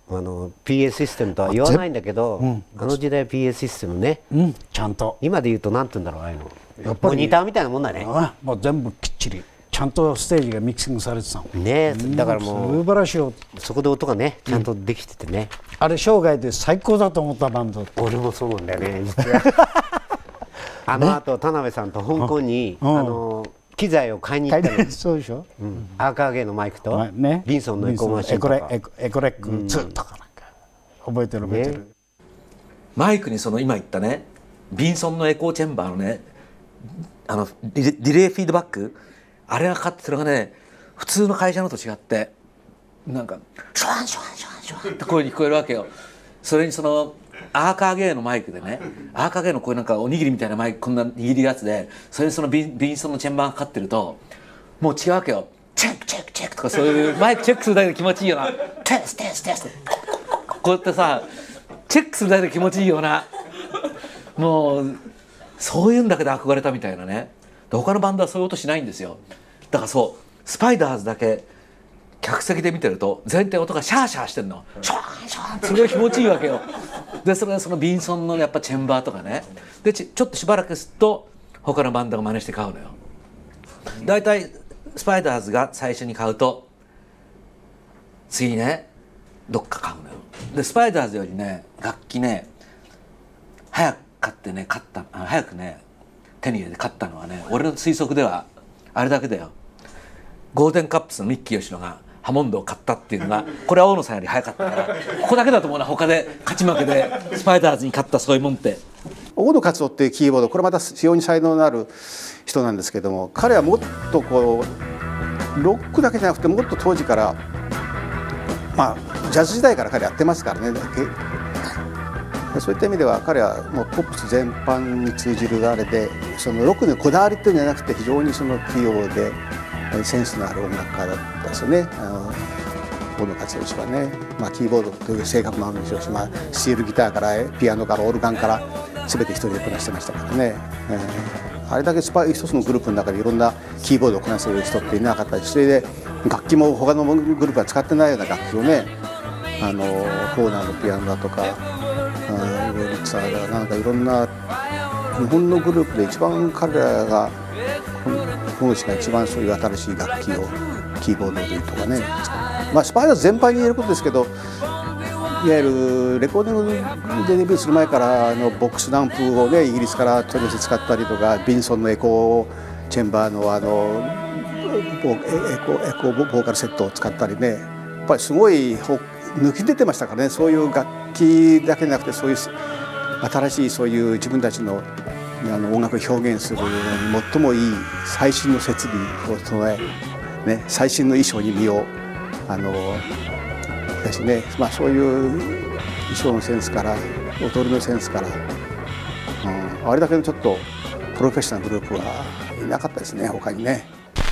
あの ピーエー システムとは言わないんだけど、うん、あの時代 ピーエー システムね、 うん、ちゃんと今で言うと何て言うんだろう、ああいうのやっぱりモニターみたいなもんだね。 あもう全部きっちりちゃんとステージがミキシングされてたのね。だからもう素晴らしい、 そこで音がねちゃんとできててね、 うん、あれ生涯で最高だと思ったバンド。 俺もそうなんだよね実はあのあと田辺さんと香港に、うん、あの機材を買いに行ったの。 そうでしょ、 うん、アーカーゲーのマイクと、 ね、 ビンソンのエコーマシンとかエコレックツーとかなんか覚えてる覚えてる、ね、 マイクにその今言ったねビンソンのエコーチェンバーのねあのディレイフィードバックあれがかかってそれがね普通の会社のと違ってなんかシュワンシュワンシュワンシュワンって声に聞こえるわけよ。それにそのアーカーゲーのマイクでねアーカーゲーのこういうなんかおにぎりみたいなマイクこんな握りやつでそれにそのビンビンソンのチェンバーがかかってるともう違うわけよ。チェックチェックチェックとかそういうマイクチェックするだけで気持ちいいよな。テストテストテストこうやってさチェックするだけで気持ちいいようなもうそういうんだけで憧れたみたいなね。で他のバンドはそういう音しないんですよ。だからそうスパイダーズだけ客席で見てると全体音がシャーシャーしてるの。シュワンシュワンそれが気持ちいいわけよ。でそれがそのビンソンのやっぱチェンバーとかねでちちょっとしばらくすると他のバンドが真似して買うのよ。だいたいスパイダーズが最初に買うと次ねどっか買うのよ。でスパイダーズよりね楽器ね早く買ってね買った早くね手に入れて買ったのはね俺の推測ではあれだけだよ。ゴールデンカップスのミッキー吉野がハモンドを買ったっていうのがこれは大野さんより早かったからここだけだと思うな。他で勝ち負けでスパイダーズに勝ったそういうもんって。 大野勝夫っていうキーボードこれまた非常に才能のある人なんですけども彼はもっとこうロックだけじゃなくてもっと当時からまあジャズ時代から彼やってますからね。そういった意味では彼はもうポップス全般に通じるあれでそのロックにこだわりっていうんじゃなくて非常にその器用でセンスのある音楽家だったですよね。あの大野勝夫氏はね、まあ、キーボードという性格もあるんでしょうし、まあ、スチールギターからピアノからオルガンから全て一人でこなしてましたからね、えー、あれだけスパ一つのグループの中でいろんなキーボードをこなせる人っていなかったしそれで楽器も他のグループは使ってないような楽器をねあのホーナーのピアノだとかウォルツァーだなんかいろんな日本のグループで一番彼らがこの人が一番そういう新しい楽器をキーボードでとかね、まあ、スパイダーズ全般に言えることですけどいわゆるレコーディングでデビューする前からのボックスダンプをねイギリスから取り寄せ使ったりとかビンソンのエコーチェンバーのあのエコーエコーボーカルセットを使ったりねやっぱりすごい抜き出てましたからね。そういう楽器だけじゃなくてそういう新しいそういう自分たちのあの音楽を表現するのに最もいい最新の設備を備え、ね、最新の衣装に身をあのだしね、まあ、そういう衣装のセンスから踊りのセンスから、うん、あれだけのちょっとプロフェッショナルグループはいなかったですね他にね。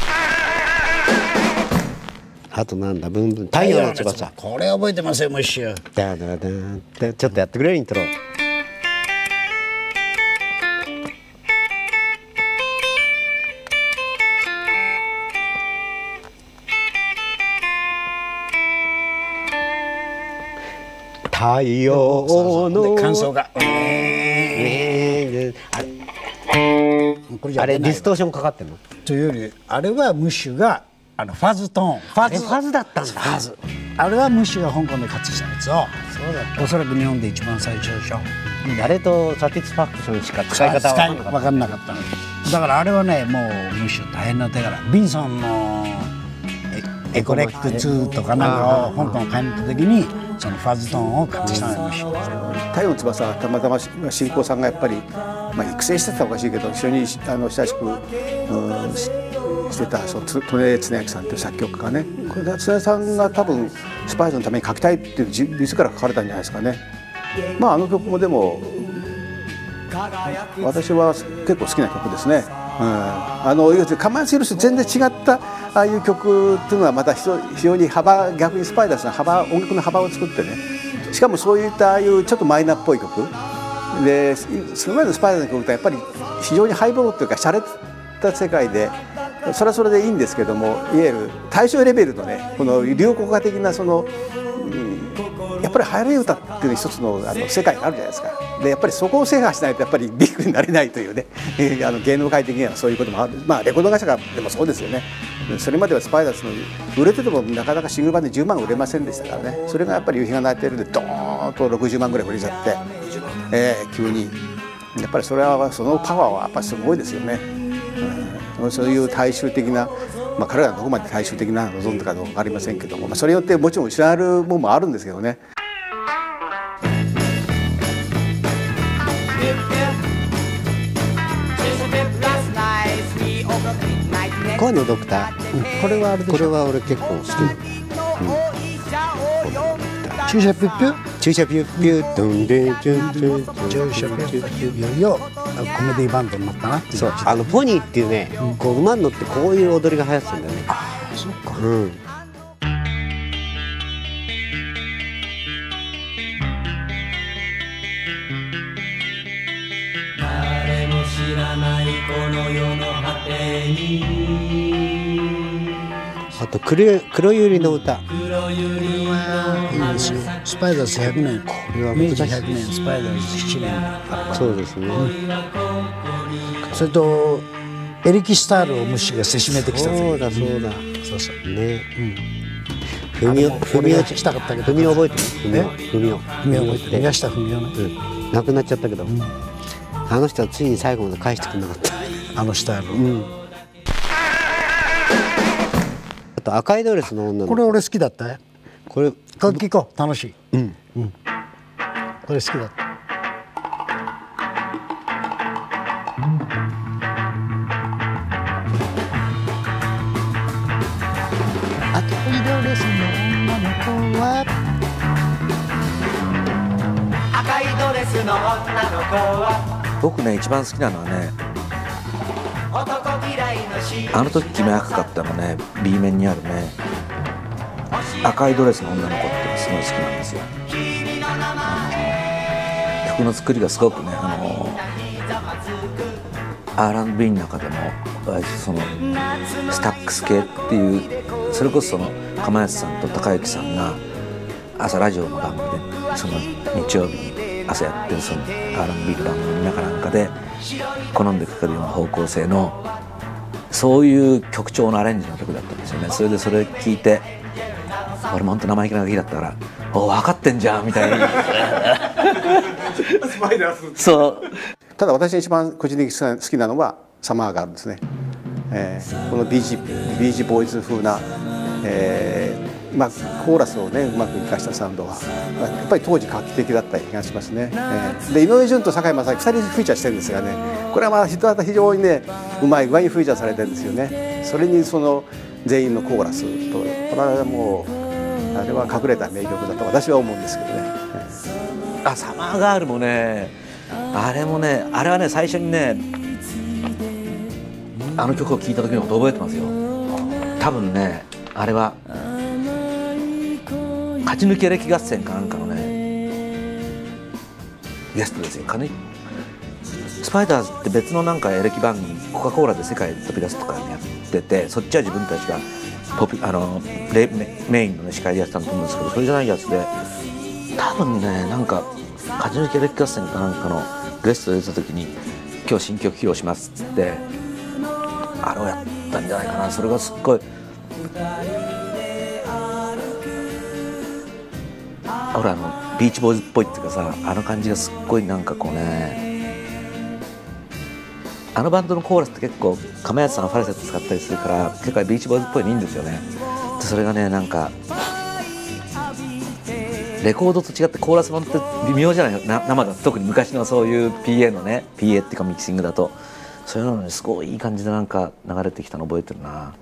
あとなんだブンブン太陽の翼これ覚えてますよムッシュ。 ダダダダちょっとやってくれイントロ。太陽の感想があれディストーションかかってんのというよりあれはムッシュがあのファズトーンファズファズだったんだ。 ファズあれはムッシュが香港で活したやつをそうだったおそらく日本で一番最初でしょ。 あれとサティスファクションしか使い方は分かんなかったのだからあれはねもうムッシュ大変な手柄ビンソンのエコレックツーとかなんかを香港を買いに行った時にそのファズトーンを買ってきたのよ。 太陽の翼はたまたま新興さんがやっぱり、まあ、育成してたらおかしいけど非常にあの親しく、うん、してたその利根常明さんという作曲家がねこれ常根さんが多分スパイスのために書きたいっていう自ら書かれたんじゃないですかね。まああの曲もでも私は結構好きな曲ですね。うん、あのカマンシールス全然違ったああいう曲っていうのはまた非常に幅逆にスパイダースの幅音楽の幅を作ってねしかもそういったああいうちょっとマイナーっぽい曲でその前のスパイダースの曲ってやっぱり非常にハイボールっていうか洒落た世界でそれはそれでいいんですけどもいわゆる大衆レベルのねこの流行歌的なその、うん、やっぱぱり流行り歌っていう一つのあの世界があるじゃないですか。でやっぱりそこを制覇しないとやっぱりビッグになれないというね、えー、あの芸能界的にはそういうこともある。まあレコード会社がでもそうですよね。それまではスパイダースの売れててもなかなかシングル版でじゅうまん売れませんでしたからね。それがやっぱり夕日が泣いてるんでドーンとろくじゅうまんぐらい売れちゃって、えー、急にやっぱりそれはそのパワーはやっぱりすごいですよね。うん、そういう大衆的な、まあ、彼らがどこまで大衆的な望んだかどうか分かりませんけども、まあ、それによってもちろん失われるものもあるんですけどね。 声のドクター、 うん、これはあれでしょ。 これは俺結構好きなの、うん、 注射ピュッピュ注射ピュッピュドンデンチュンチュン注射ピュッピュいよいよコメディバンドになったなっていう。 そう、あのポニーっていうね、うん、こう馬に乗ってこういう踊りが流行ってたんだよね。 ああ、そっか。 うん。 誰も知らないこの世の果てに。 あと黒黒百合の歌。 黒百合いいですよ。スパイダースひゃくねん。これは明治ひゃくねん、スパイダースしちねん。 そうですね。うん、 それとエリキ・スタールを虫がせしめてきた。 そうだそうだ。 そうそうね。うん。文雄文雄来たかったけど。 文雄覚えてる？文雄文雄覚えてる。宮下文雄ね。 うん。亡くなっちゃったけど、あの人はついに最後まで返してくれなかった。 あのスタイル。 うん。あと赤いドレスの女の子。 これ俺好きだったよ。 これこれ聞こう、楽しい。 うんうん。これ好きだった。赤いドレスの女の子は。 赤いドレスの女の子は。 僕ね一番好きなのはね、あの時君赤かったのね B 面にあるね赤いドレスの女の子ってすごい好きなんですよ。あの曲の作りがすごくね、あの アールアンドビー の中でもそのスタックス系っていう、それこそその釜安さんと高之さんが朝ラジオの番組でその日曜日に朝やってるその アールアンドビー の番組の中なんかで好んでかかるような方向性のそういう曲調のアレンジの曲だったんですよね。それでそれ聞いて俺も本当生意気なガキだったから「お分かってんじゃん」みたいなスパイダース。 そう。 ただ私が一番個人的に好きなのはサマーガールですね。えー、このビージービージーボーイズ風な、えーまあ、コーラスをねうまく生かしたサウンドはやっぱり当時画期的だった気がしますね。えー、で井上順と堺正明ふたりフィーチャーしてるんですがね、これはまあ非常にねうまい具合にフィーチャーされてるんですよね。それにその全員のコーラスと、これはもうあれは隠れた名曲だと私は思うんですけどね。 えー、あサマーガールもね、あれもね、あれはね最初にねあの曲を聴いた時のこと覚えてますよ。多分ねあれは勝ち抜け歴合戦かなんかのねゲストですよ。スパイダーズって別のなんかエレキ番組コカ・コーラで世界飛び出すとかやってて、そっちは自分たちがポピあのレメインの、ね、司会でやってたと思うんですけど、それじゃないやつで多分ねなんか勝ち抜け歴合戦かなんかのゲストで出た時に今日新曲披露しますっつってあれをやったんじゃないかな。それがすっごいほらあのビーチボーイズっぽいっていうかさ、あの感じがすっごいなんかこうね、あのバンドのコーラスって結構亀谷さんがファルセット使ったりするから結構ビーチボーイズっぽいのいいんですよね。でそれがねなんかレコードと違ってコーラス版って微妙じゃないな、生だと特に昔のそういう ピーエー のね ピーエー っていうかミキシングだとそういうのにすごいいい感じでなんか流れてきたの覚えてるな。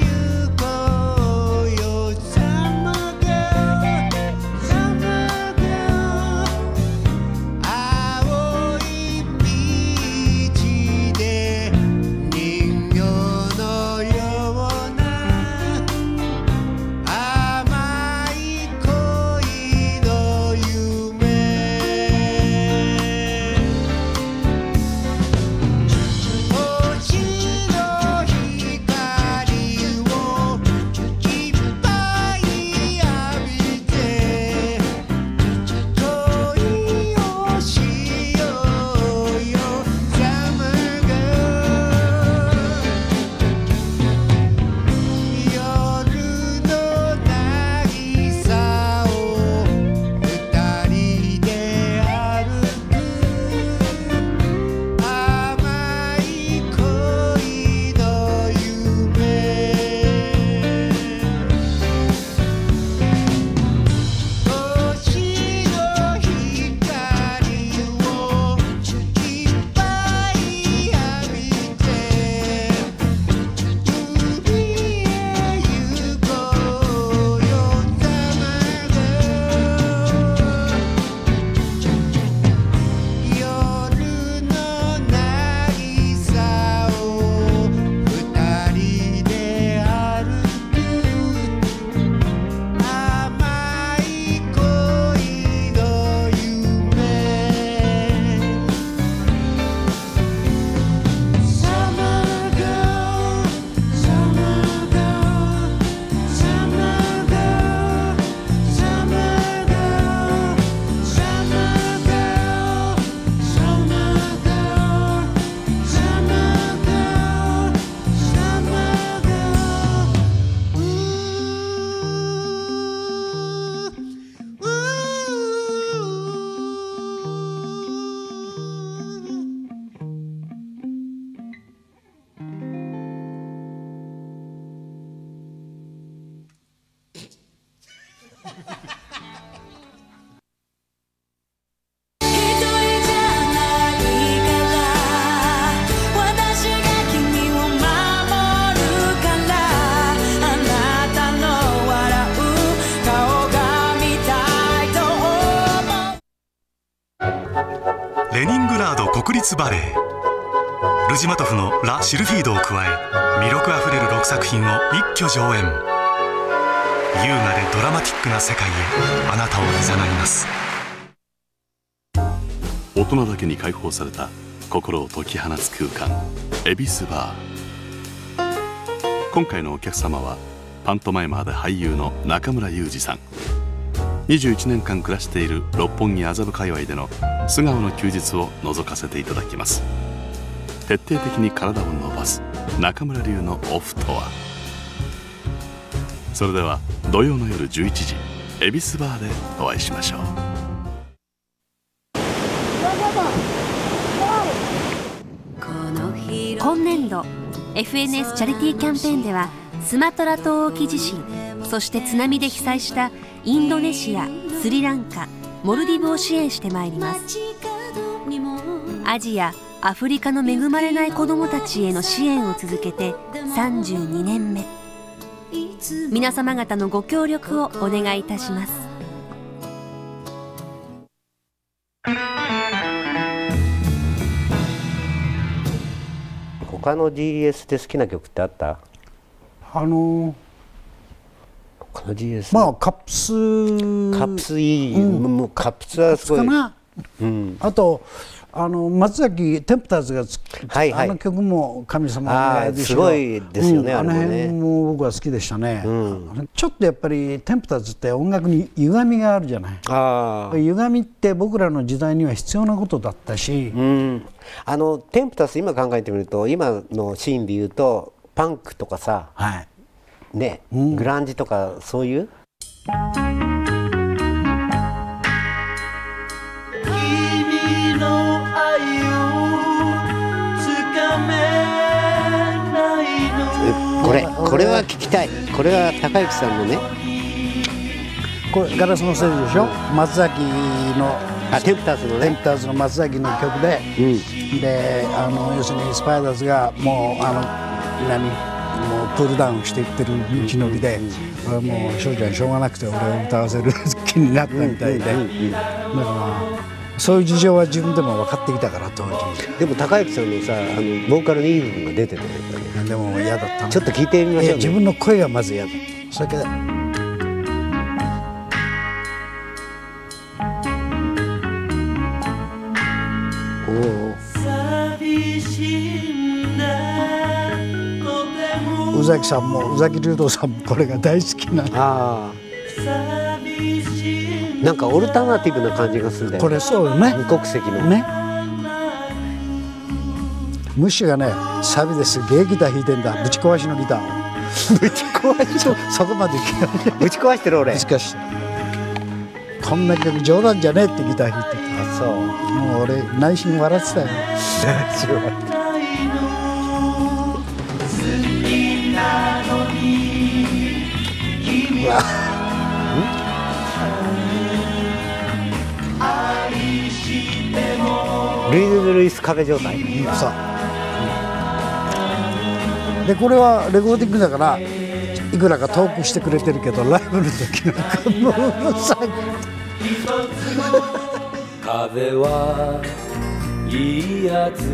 「 国立バレエ。ルジマトフのラ・シルフィードを加え魅力あふれるろくさく品を一挙上演。優雅でドラマティックな世界へあなたを誘います。 大人だけに開放された心を解き放つ空間、恵比寿バー。今回のお客様はパントマイマーで俳優の中村雄二さん。にじゅういちねんかん暮らしている六本木麻布界隈での素顔の休日を覗かせていただきます。徹底的に体を伸ばす中村流のオフとは。それでは土曜の夜じゅういちじ、恵比寿バーでお会いしましょう。 今年度 エフエヌエス チャリティーキャンペーンでは、スマトラ島沖地震、そして津波で被災したインドネシア、スリランカ、モルディブを支援してまいります。アジア、アフリカの恵まれない子どもたちへの支援を続けてさんじゅうにねんめ。皆様方のご協力をお願いいたします。 他の ディーエス で好きな曲ってあった？ あのー、 他の ディーエス、 まあカプスカプスいい、うん、もうカプスはすごい。 かな、 うん、 あとあの松崎テンプターズが作った、はいはい、あの曲も神様の願いでしょ。 すごいですよね、 うん、あの辺ねも僕は好きでしたね、うん、ちょっとやっぱりテンプターズって音楽に歪みがあるじゃない。あ歪みって僕らの時代には必要なことだったし、 うん、あのテンプターズ今考えてみると今のシーンで言うとパンクとかさ、はいね、うん、グランジとかそういうこれこれは聞きたい。これは高之さんのね、 これガラスのステージでしょ。松崎のあテンプターズのねテンプターズの松崎の曲で、うん、であの要するにスパイダーズがもうあの何もうプールダウンしていってる道のりで、うん、もう翔ちゃんしょうがなくて俺を歌わせる気になったみたいで、だからそういう事情は自分でも分かってきたから当時。 でも高之さんのさあのボーカルにいい部分が出てたよね。 でも嫌だったな。 ちょっと聞いてみましょう、ね、 自分の声がまず嫌だった。それから宇崎さんも宇崎竜童さんもこれが大好きなの。 なんかオルタナティブな感じがするんだよね。 これそうよね。 無国籍のね。ムッシュがねサビですげえギター弾いてんだ。ぶち壊しのギターをぶち壊しのそこまでぶち壊してる俺。 ぶち壊してこんな曲冗談じゃねえってギター弾いてた。 あそう。 もう俺内心笑ってたよ。うわルイズ・ルイス壁状態、 うん、そうでこれはレコーディングだからいくらかトークしてくれてるけどライブの時なんかもううるさい風はいいやつ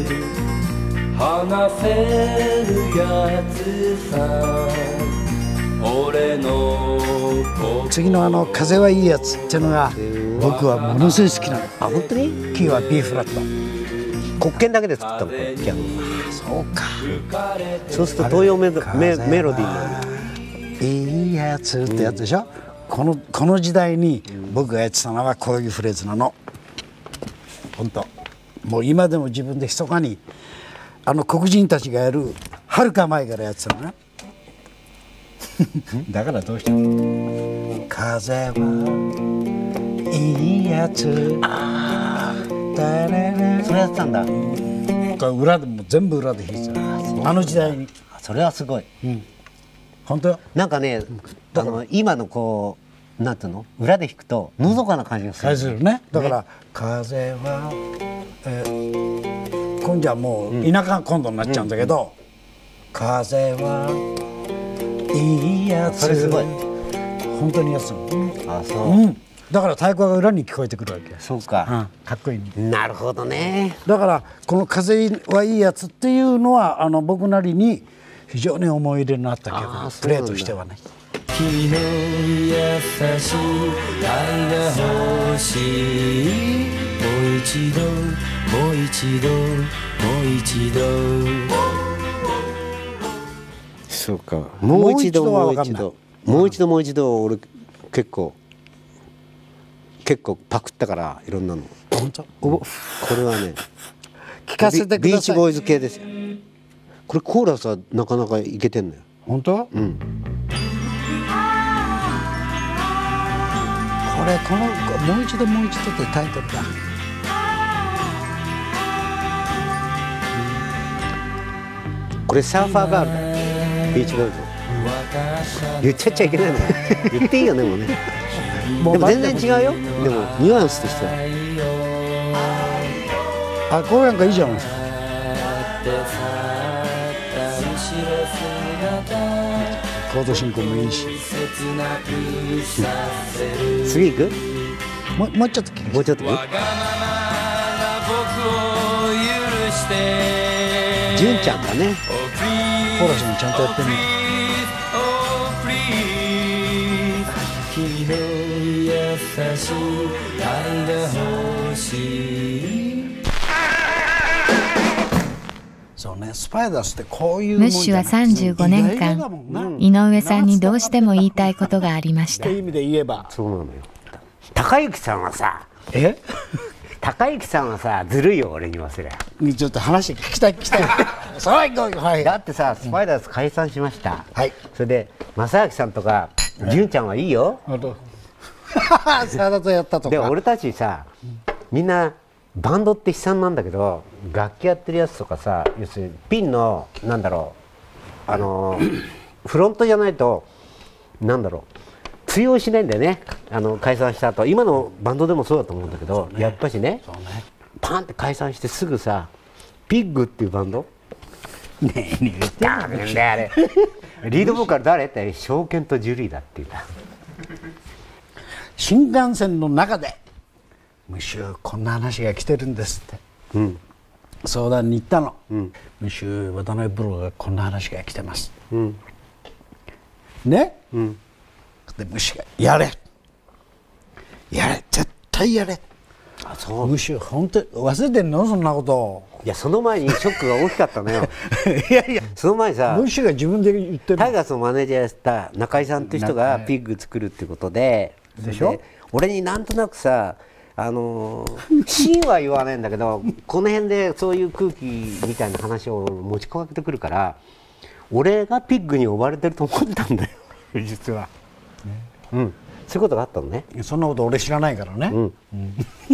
話せるやつさ俺の次のあの風はいいやつっていうのが僕はものすごい好きなの。 あ本当に？ キーは B フラット。 黒鍵だけで作ったのこれピアノ。 そうか。 そうすると東洋メロメメロディーになる。 いいやつってやつでしょ。うん、このこの時代に僕がやってたのはこういうフレーズなの。本当。もう今でも自分で密かにあの黒人たちがやるはるか前からやってたのね。だからどうしても風はいいやつあだれれそれやってたんだ。 これ裏でも全部裏で弾いてた。あの時代に。 それはすごい、 うん、本当よ。 なんかねあの今のこうなんていうの裏で弾くとのどかな感じがする、 するね。だから、ね、風は、えー、今度はもう田舎今度になっちゃうんだけど、うんうん、風はいいやつ。 それすごい本当にやつなの。 あそう、うん、 だから太鼓が裏に聞こえてくるわけ。 そうか、 うん、かっこいい、ね、 なるほどね。 だからこの風はいいやつっていうのはあの僕なりに非常に思い入れのあった曲、プレーとしてはね。 君の優しい愛が欲しい、もう一度もう一度もう一度。 そうか、もう一度もう一度もう一度もう一度、俺結構結構パクったからいろんなの。 本当？ これはね、 聞かせてください。 ビーチボーイズ系ですよ。これコーラスはなかなかいけてんのよ。 本当？ うん。 これこのもう一度もう一度ってタイトルだ。 これサーファーガールだよ、ビーチボーイズ。言っちゃっちゃいけないの。言っていいよね、もうね。でも全然違うよ。でもニュアンスとしては。 あ、これなんかいいじゃないですか。コード進行もいいし。 次行く？ もうもうちょっと聞く。 もうちょっと聞く？純ちゃんだね。 コーラスもちゃんとやってるね。 君の優しい愛が欲しい。 そうね、スパイダースってこういうもんじゃない。 ムッシュはさんじゅうごねんかん井上さんにどうしても言いたいことがありました。 という意味で言えばそうなのよ。高之さんはさ、 え高之さんはさ、ずるいよ、俺にはそれ。 ちょっと話聞きたい聞きたい。それは行こうよ。はい。 だってさ、スパイダース解散しました。 はい。 それで正明さんとか純ちゃんはいいよ。 沢田とやったとか。 で俺たちさ、みんなバンドって悲惨なんだけど、楽器やってるやつとかさ、要するにピンのなんだろう、あのフロントじゃないとなんだろう、通用しないんだよね。あの解散した後、今のバンドでもそうだと思うんだけど、ね、やっぱし ね, ねパンって解散してすぐさ、ピッグっていうバンドねえねえダメだよあれリードボーカル誰って証券とジュリーだって言った。 新幹線の中でムッシュこんな話が来てるんですって、うん、相談に行ったの、うん、ムッシュ渡辺プロがこんな話が来てます、うん、ね、うん、でムッシュがやれやれ絶対やれ。 あ、そう。 ムッシュ本当忘れてんのそんなこと。 いや、その前にショックが大きかったのよ。いやいや、その前にさ、 ムッシュが自分で言ってる。 タイガースのマネージャーやった中井さんっていう人がピッグ作るってことで、 でしょ。 俺になんとなくさ、あのー、シーンは言わないんだけど、この辺でそういう空気みたいな話を持ち込めてくるから、俺がピッグに呼ばれてると思ってたんだよ、実は。ね、うん。そういうことがあったのね。 そんなこと俺知らないからね、うんうん、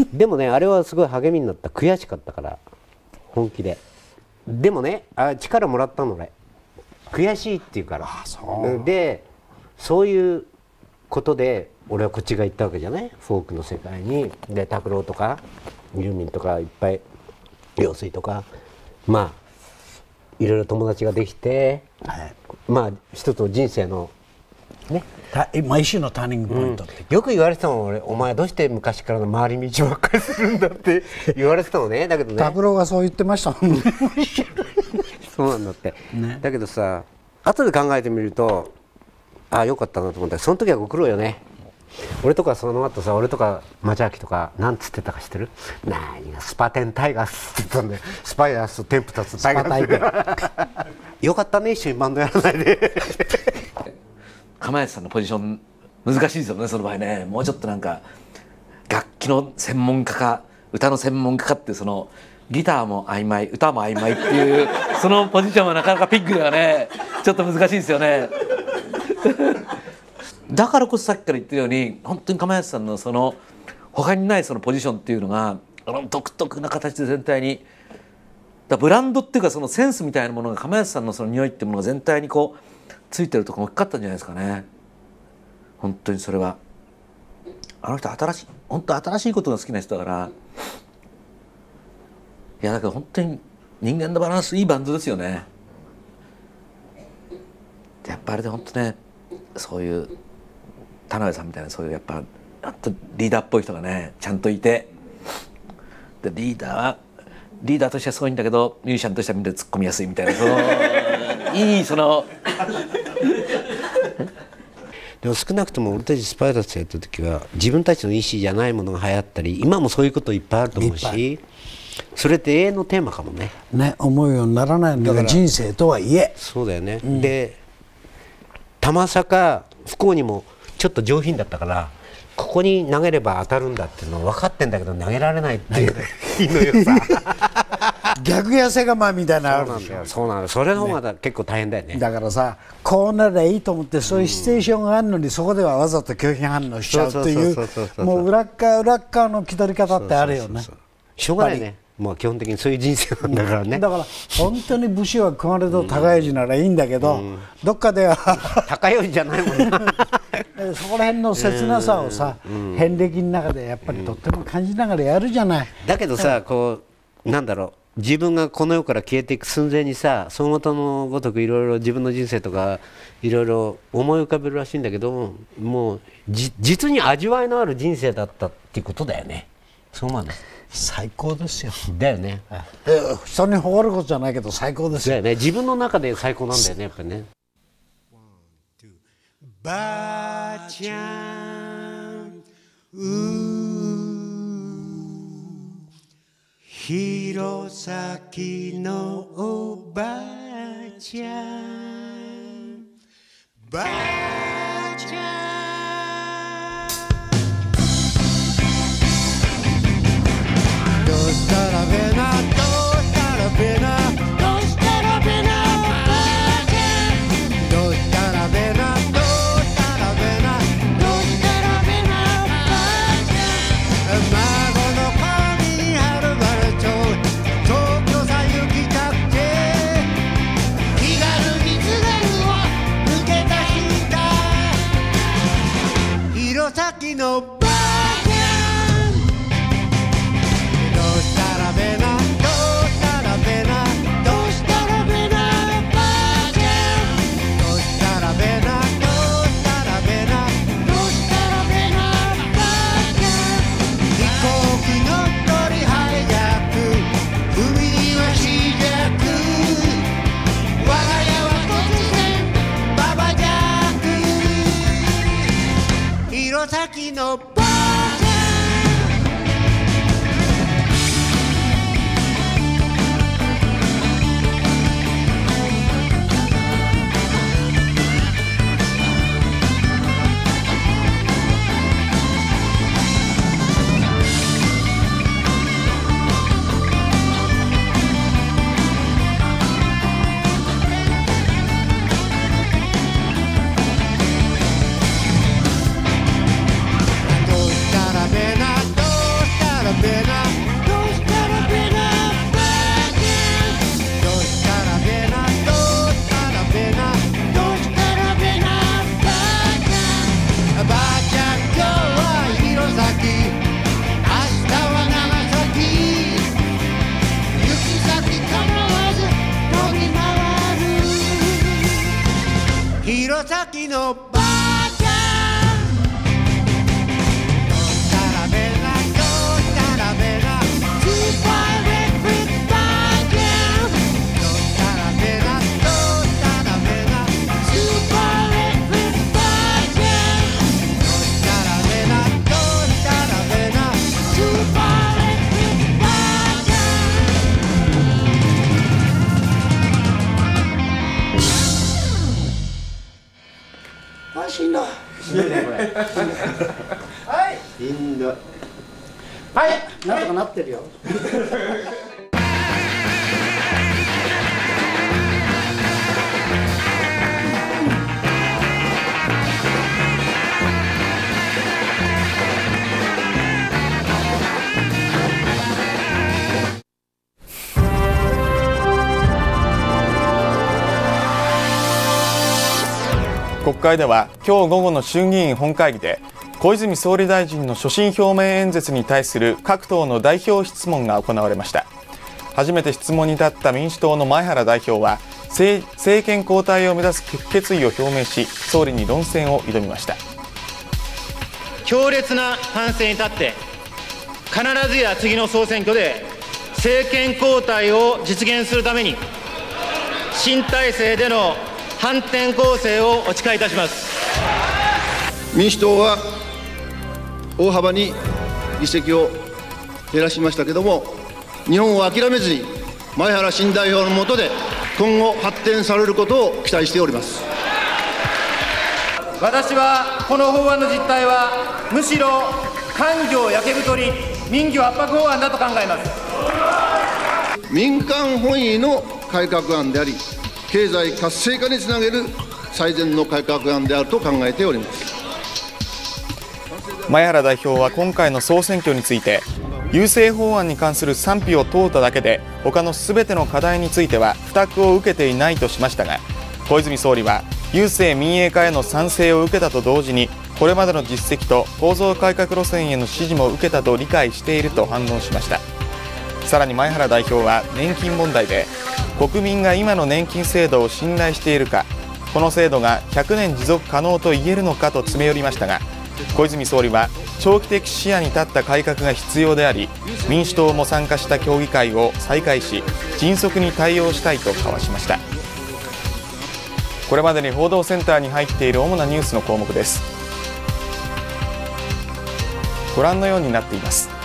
でもね、あれはすごい励みになった。悔しかったから、本気で。でもね、あ、力もらったの俺。悔しいって言うから。 あ、そうで、そういうことで俺はこっちが行ったわけじゃない、フォークの世界に。で拓郎とかユーミンとかいっぱい、陽水とか、まあいろいろ友達ができて、はい、まあ一つの人生のね、 毎週のターニングポイントって、 うん、よく言われてたもん俺、お前どうして昔からの回り道ばっかりするんだって言われてたのね。だけどね、 拓郎がそう言ってましたもんね。 そうなんだって、ね、だけどさ、後で考えてみると、ああよかったなと思った。その時はご苦労よね。俺とかその後さ、俺とか町明とかなんつってたか知ってる？何がスパテンタイガースって言ったんだよ。スパイダーステンプタスタイガース。よかったね、一緒にバンドやらないで。 釜谷さんのポジション難しいですよね、その場合ね。もうちょっとなんか楽器の専門家か歌の専門家かって、そのギターも曖昧歌も曖昧っていうそのポジションはなかなかピッグではねちょっと難しいですよね。だからこそさっきから言ってるように、本当に釜谷さんのその他にないそのポジションっていうのがあの独特な形で全体に、だブランドっていうかそのセンスみたいなものが釜谷さんのその匂いっていうものが全体にこうついてるところ大きかったんじゃないですかね。本当にそれはあの人新しい本当新しいことが好きな人だから。いやだけど本当に人間のバランスいいバンドですよね。やっぱあれで本当ね、そういう田辺さんみたいなそういうやっぱあとリーダーっぽい人がねちゃんといて、でリーダーはリーダーとしてはすごいんだけどミュージシャンとしてはみんな突っ込みやすいみたいな、そのいいそのでも少なくとも俺たちスパイダースやった時は自分たちの意思じゃないものが流行ったり、今もそういうこといっぱいあると思うし、それって永遠のテーマかもね。 ね、思うようにならないんだから人生とはいえ。 そうだよね、うん、で玉坂不幸にもちょっと上品だったから、ここに投げれば当たるんだっていうの分かってんだけど投げられないっていういいのよさ逆痩せ我慢みたいなのあるでしょ。 そうなんだよ、それの方が結構大変だよね。 だからさ、こうなりゃいいと思ってそういうシチュエーションがあるのに、そこではわざと拒否反応しちゃうっていう、もう裏っ側裏っ側の気取り方ってあるよね。 しょうがないね、もう基本的にそういう人生なんだからね。 だから本当に武士は熊れと高い字ならいいんだけど、うん、どっかでは高い字じゃないもんなそこら辺の切なさをさ、遍歴の中でやっぱりとっても感じながらやるじゃない。 だけどさ、こうなんだろう、自分がこの世から消えていく寸前にさ、その元のごとくいろいろ自分の人生とかいろいろ思い浮かべるらしいんだけど、もうじ実に味わいのある人生だったっていうことだよね。そうなんです。 最高ですよ。 だよね。 人に誇ることじゃないけど最高ですよ。 だよね。自分の中で最高なんだよね、やっぱりね。 ばあちゃん、う弘前のおばあちゃん、ばあちゃん。どうしたらべな、どうしたらべな、どうしたらべな、ばあちゃん。どうしたらべな、どうしたらべな、どうしたらべな、ばあちゃん。孫の子にはるばる町、東京さ行きたくて、気軽に津軽を抜け出した弘前のばあちゃん。弘前のばあちゃん。弘前のばあちゃん。どうしたらべな、どうしたらべな、スーパーレックばあちゃん。どうしたらべな、どうしたらべな、スーパーレックばあちゃん。どうしたらべな、どうしたらべな、スーパーレックばあちゃん。あ、しんどい。しんどいねこれ。はい。しんどい。はい。なんとかなってるよ。 国会では今日午後の衆議院本会議で小泉総理大臣の所信表明演説に対する各党の代表質問が行われました。初めて質問に立った民主党の前原代表は政権交代を目指す決意を表明し、総理に論戦を挑みました。 強烈な反省に立って必ずや次の総選挙で政権交代を実現するために新体制での反転攻勢をお誓いいたします。 民主党は大幅に議席を減らしましたけども、日本を諦めずに前原新代表の下で今後発展されることを期待しております。 私はこの法案の実態はむしろ官業焼け太り民業圧迫法案だと考えます。 民間本位の改革案であり、経済活性化につなげる最善の改革案であると考えております。 前原代表は今回の総選挙について、優生法案に関する賛否を問うただけで他のすべての課題については付託を受けていないとしましたが、小泉総理は郵政民営化への賛成を受けたと同時に、これまでの実績と構造改革路線への支持も受けたと理解していると反論しました。さらに前原代表は年金問題で、国民が今の年金制度を信頼しているか、この制度がひゃくねん持続可能と言えるのかと詰め寄りましたが、小泉総理は長期的視野に立った改革が必要であり、民主党も参加した協議会を再開し迅速に対応したいと交わしました。これまでに報道センターに入っている主なニュースの項目です。ご覧のようになっています。